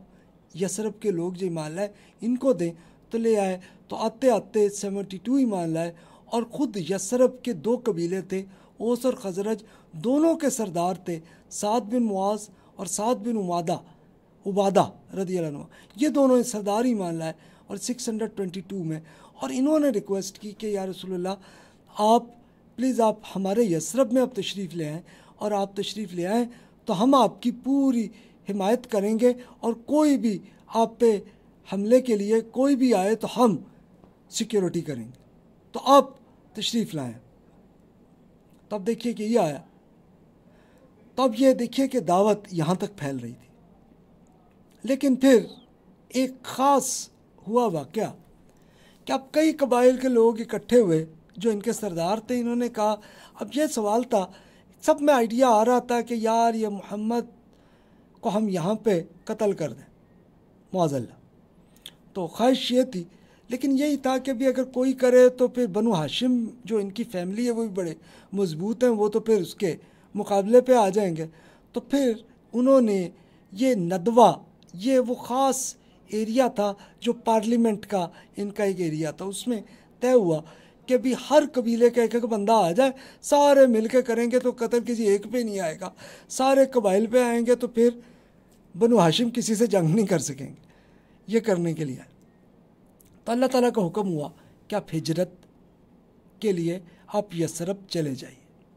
یثرب کے لوگ جو ایمان لائے ان کو دیں، تو لے آئے، تو آتے آتے سیونٹی ٹو ایمان لائے، اور خود یثرب کے دو قبیلے تھے، اوس اور خزرج، دونوں کے سردار تھے، سعد بن معاذ اور سعد بن عبادہ عبادہ رضی اللہ عنہ، یہ دونوں سردار ایمان لائے اور سکس ہنڈریڈ ٹوینٹی ٹو میں، اور انہوں نے ریکویسٹ کی کہ یا رسول اللہ آپ پلیز آپ ہمارے یثرب میں آپ تشریف لے آئیں، اور آپ تشریف لے آئیں تو ہم آپ کی پوری حمایت کریں گے، اور کوئی بھی آپ پہ حملے کے لیے کوئی بھی آئے تو ہم سیکیورٹی کریں گے، تو آپ تشریف لائیں۔ تب دیکھیے کہ یہ آیا، تب یہ دیکھیے کہ دعوت یہاں تک پھیل رہی تھی، لیکن پھر ایک خاص ہوا واقعہ کہ اب کئی قبائل کے لوگ اکٹھے ہوئے جو ان کے سردار تھے، انہوں نے کہا، اب یہ سوال تھا، سب میں آئیڈیا آ رہا تھا کہ یار یہ محمد کو ہم یہاں پہ قتل کر دیں معاذ اللہ، تو خواہش یہ تھی، لیکن یہی تھا کہ بھی اگر کوئی کرے تو پھر بنو ہاشم جو ان کی فیملی ہے وہ بھی بڑے مضبوط ہیں، وہ تو پھر اس کے مقابلے پہ آ جائیں گے، تو پھر انہوں نے یہ ندوہ، یہ وہ خاص ایریا تھا جو پارلیمنٹ کا ان کا ایک ایریا تھا، اس میں طے ہوا کہ بھی ہر قبیلے کا ایک ایک بندہ آ جائے، سارے مل کے کریں گے تو قتل کسی ایک پہ نہیں آئے گا، سارے قبائل پہ آئیں گے تو پھر بنو ہاشم کسی سے جنگ نہیں کر سکیں گے، یہ کرنے کے لیے۔ تو اللہ تعالیٰ کا حکم ہوا کہ آپ ہجرت کے لیے آپ یثرب چلے جائیے،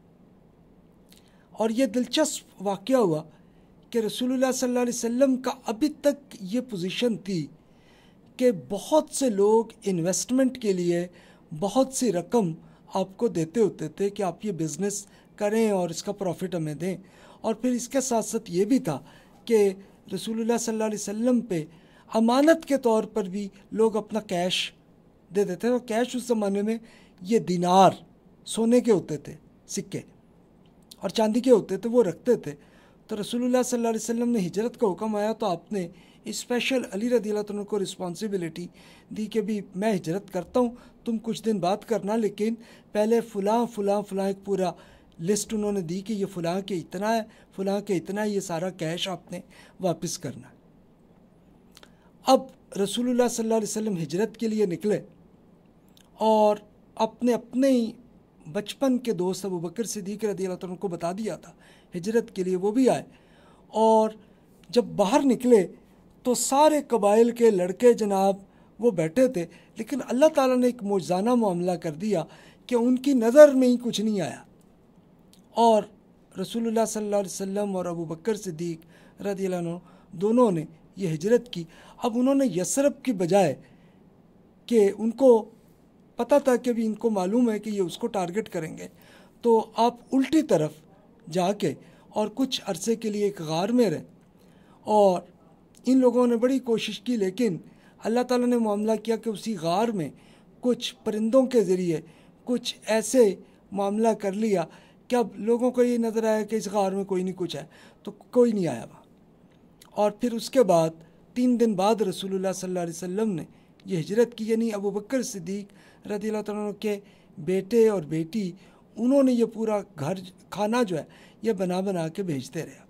اور یہ دلچسپ واقعہ ہوا کہ رسول اللہ صلی اللہ علیہ وسلم کا ابھی تک یہ پوزیشن تھی کہ بہت سے لوگ انویسٹمنٹ کے لیے بہت سی رقم آپ کو دیتے ہوتے تھے کہ آپ یہ بزنس کریں اور اس کا پروفٹ ہمیں دیں، اور پھر اس کے ساتھ ساتھ یہ بھی تھا کہ رسول اللہ صلی اللہ علیہ وسلم پہ امانت کے طور پر بھی لوگ اپنا کیش دے دیتے تھے، اور کیش اس زمانے میں یہ دینار سونے کے ہوتے تھے، سکے اور چاندی کے ہوتے تھے، وہ رکھتے تھے۔ تو رسول اللہ صلی اللہ علیہ وسلم نے ہجرت کا حکم آیا تو آپ نے اسپیشل علی رضی اللہ عنہ کو رسپانسبلٹی دی کہ بھی میں ہجرت کرتا ہوں، تم کچھ دن بعد کرنا، لیکن پہلے فلاں فلاں فلاں ایک پورا لسٹ انہوں نے دی کہ یہ فلاں کے اتنا ہے، فلاں کے اتنا ہے، یہ سارا کیش آپ نے واپس کرنا ہے۔ اب رسول اللہ صلی اللہ علیہ وسلم ہجرت کے لیے نکلے، اور اپنے اپنے ہی بچپن کے دوست ابو بکر صدیق رضی اللہ عنہ کو بتا دیا تھا ہجرت کے لیے، وہ بھی آئے، اور جب باہر نکلے تو سارے قبائل کے لڑکے جناب وہ بیٹھے تھے، لیکن اللہ تعالیٰ نے ایک معجزانہ معاملہ کر دیا کہ ان کی نظر میں ہی کچھ نہیں آیا، اور رسول اللہ صلی اللہ علیہ وسلم اور ابو بکر صدیق رضی اللہ عنہ دونوں نے یہ ہجرت کی۔ اب انہوں نے یثرب کی بجائے کہ ان کو پتہ تھا کہ بھی ان کو معلوم ہے کہ یہ اس کو ٹارگٹ کریں گے، تو آپ الٹی طرف جا کے اور کچھ عرصے کے لیے ایک غار میں رہے، اور ان لوگوں نے بڑی کوشش کی، لیکن اللہ تعالیٰ نے معاملہ کیا کہ اسی غار میں کچھ پرندوں کے ذریعے کچھ ایسے معاملہ کر لیا کہ اب لوگوں کو یہ نظر آیا کہ اس غار میں کوئی نہیں کچھ ہے، تو کوئی نہیں آیا وہاں۔ اور پھر اس کے بعد تین دن بعد رسول اللہ صلی اللہ علیہ وسلم نے یہ ہجرت کی، یعنی ابو بکر صدیق رضی اللہ عنہ کے بیٹے اور بیٹی، انہوں نے یہ پورا گھر کھانا جو ہے یہ بنا بنا کے بھیجتے رہا۔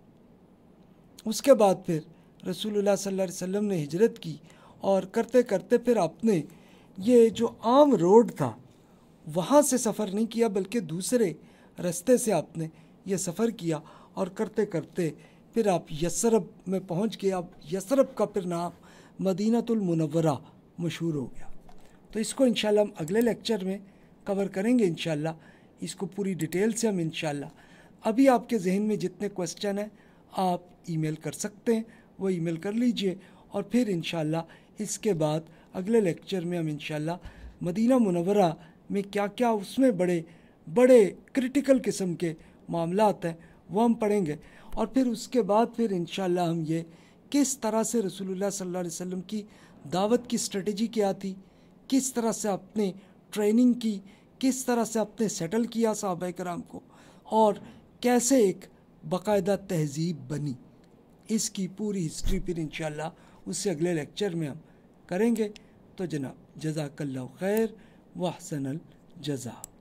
اس کے بعد پھر رسول اللہ صلی اللہ علیہ وسلم نے ہجرت کی، اور کرتے کرتے پھر آپ نے یہ جو عام روڈ تھا وہاں سے سفر نہیں کیا، بلکہ دوسرے رستے سے آپ نے یہ سفر کیا، اور کرتے کرتے پھر آپ یثرب میں پہنچ گئے۔ اب یثرب کا پھر نام مدینۃ المنورہ مشہور ہو گیا۔ تو اس کو انشاءاللہ ہم اگلے لیکچر میں کور کریں گے، انشاءاللہ اس کو پوری ڈیٹیل سے ہم انشاءاللہ۔ ابھی آپ کے ذہن میں جتنے کوسچن ہیں آپ ای میل کر سکتے ہیں، وہ ای میل کر لیجئے، اور پھر انشاءاللہ اس کے بعد اگلے لیکچر میں ہم انشاءاللہ مدینہ منورہ میں کیا کیا اس میں بڑے بڑے کرٹیکل قسم کے معاملات ہیں وہ ہم پڑھیں گے، اور پھر اس کے بعد پھر انشاءاللہ ہم یہ کس طرح سے رسول اللہ صلی اللہ علیہ وسلم کی دعوت کی اسٹریٹجی کیا تھی، کس طرح سے آپ نے ٹریننگ کی، کس طرح سے آپ نے سیٹل کیا صحابہ کرام کو، اور کیسے ایک باقاعدہ تہذیب بنی، اس کی پوری ہسٹری پھر انشاءاللہ اس سے اگلے لیکچر میں ہم کریں گے۔ تو جناب جزاک اللہ خیر و احسن الجزا۔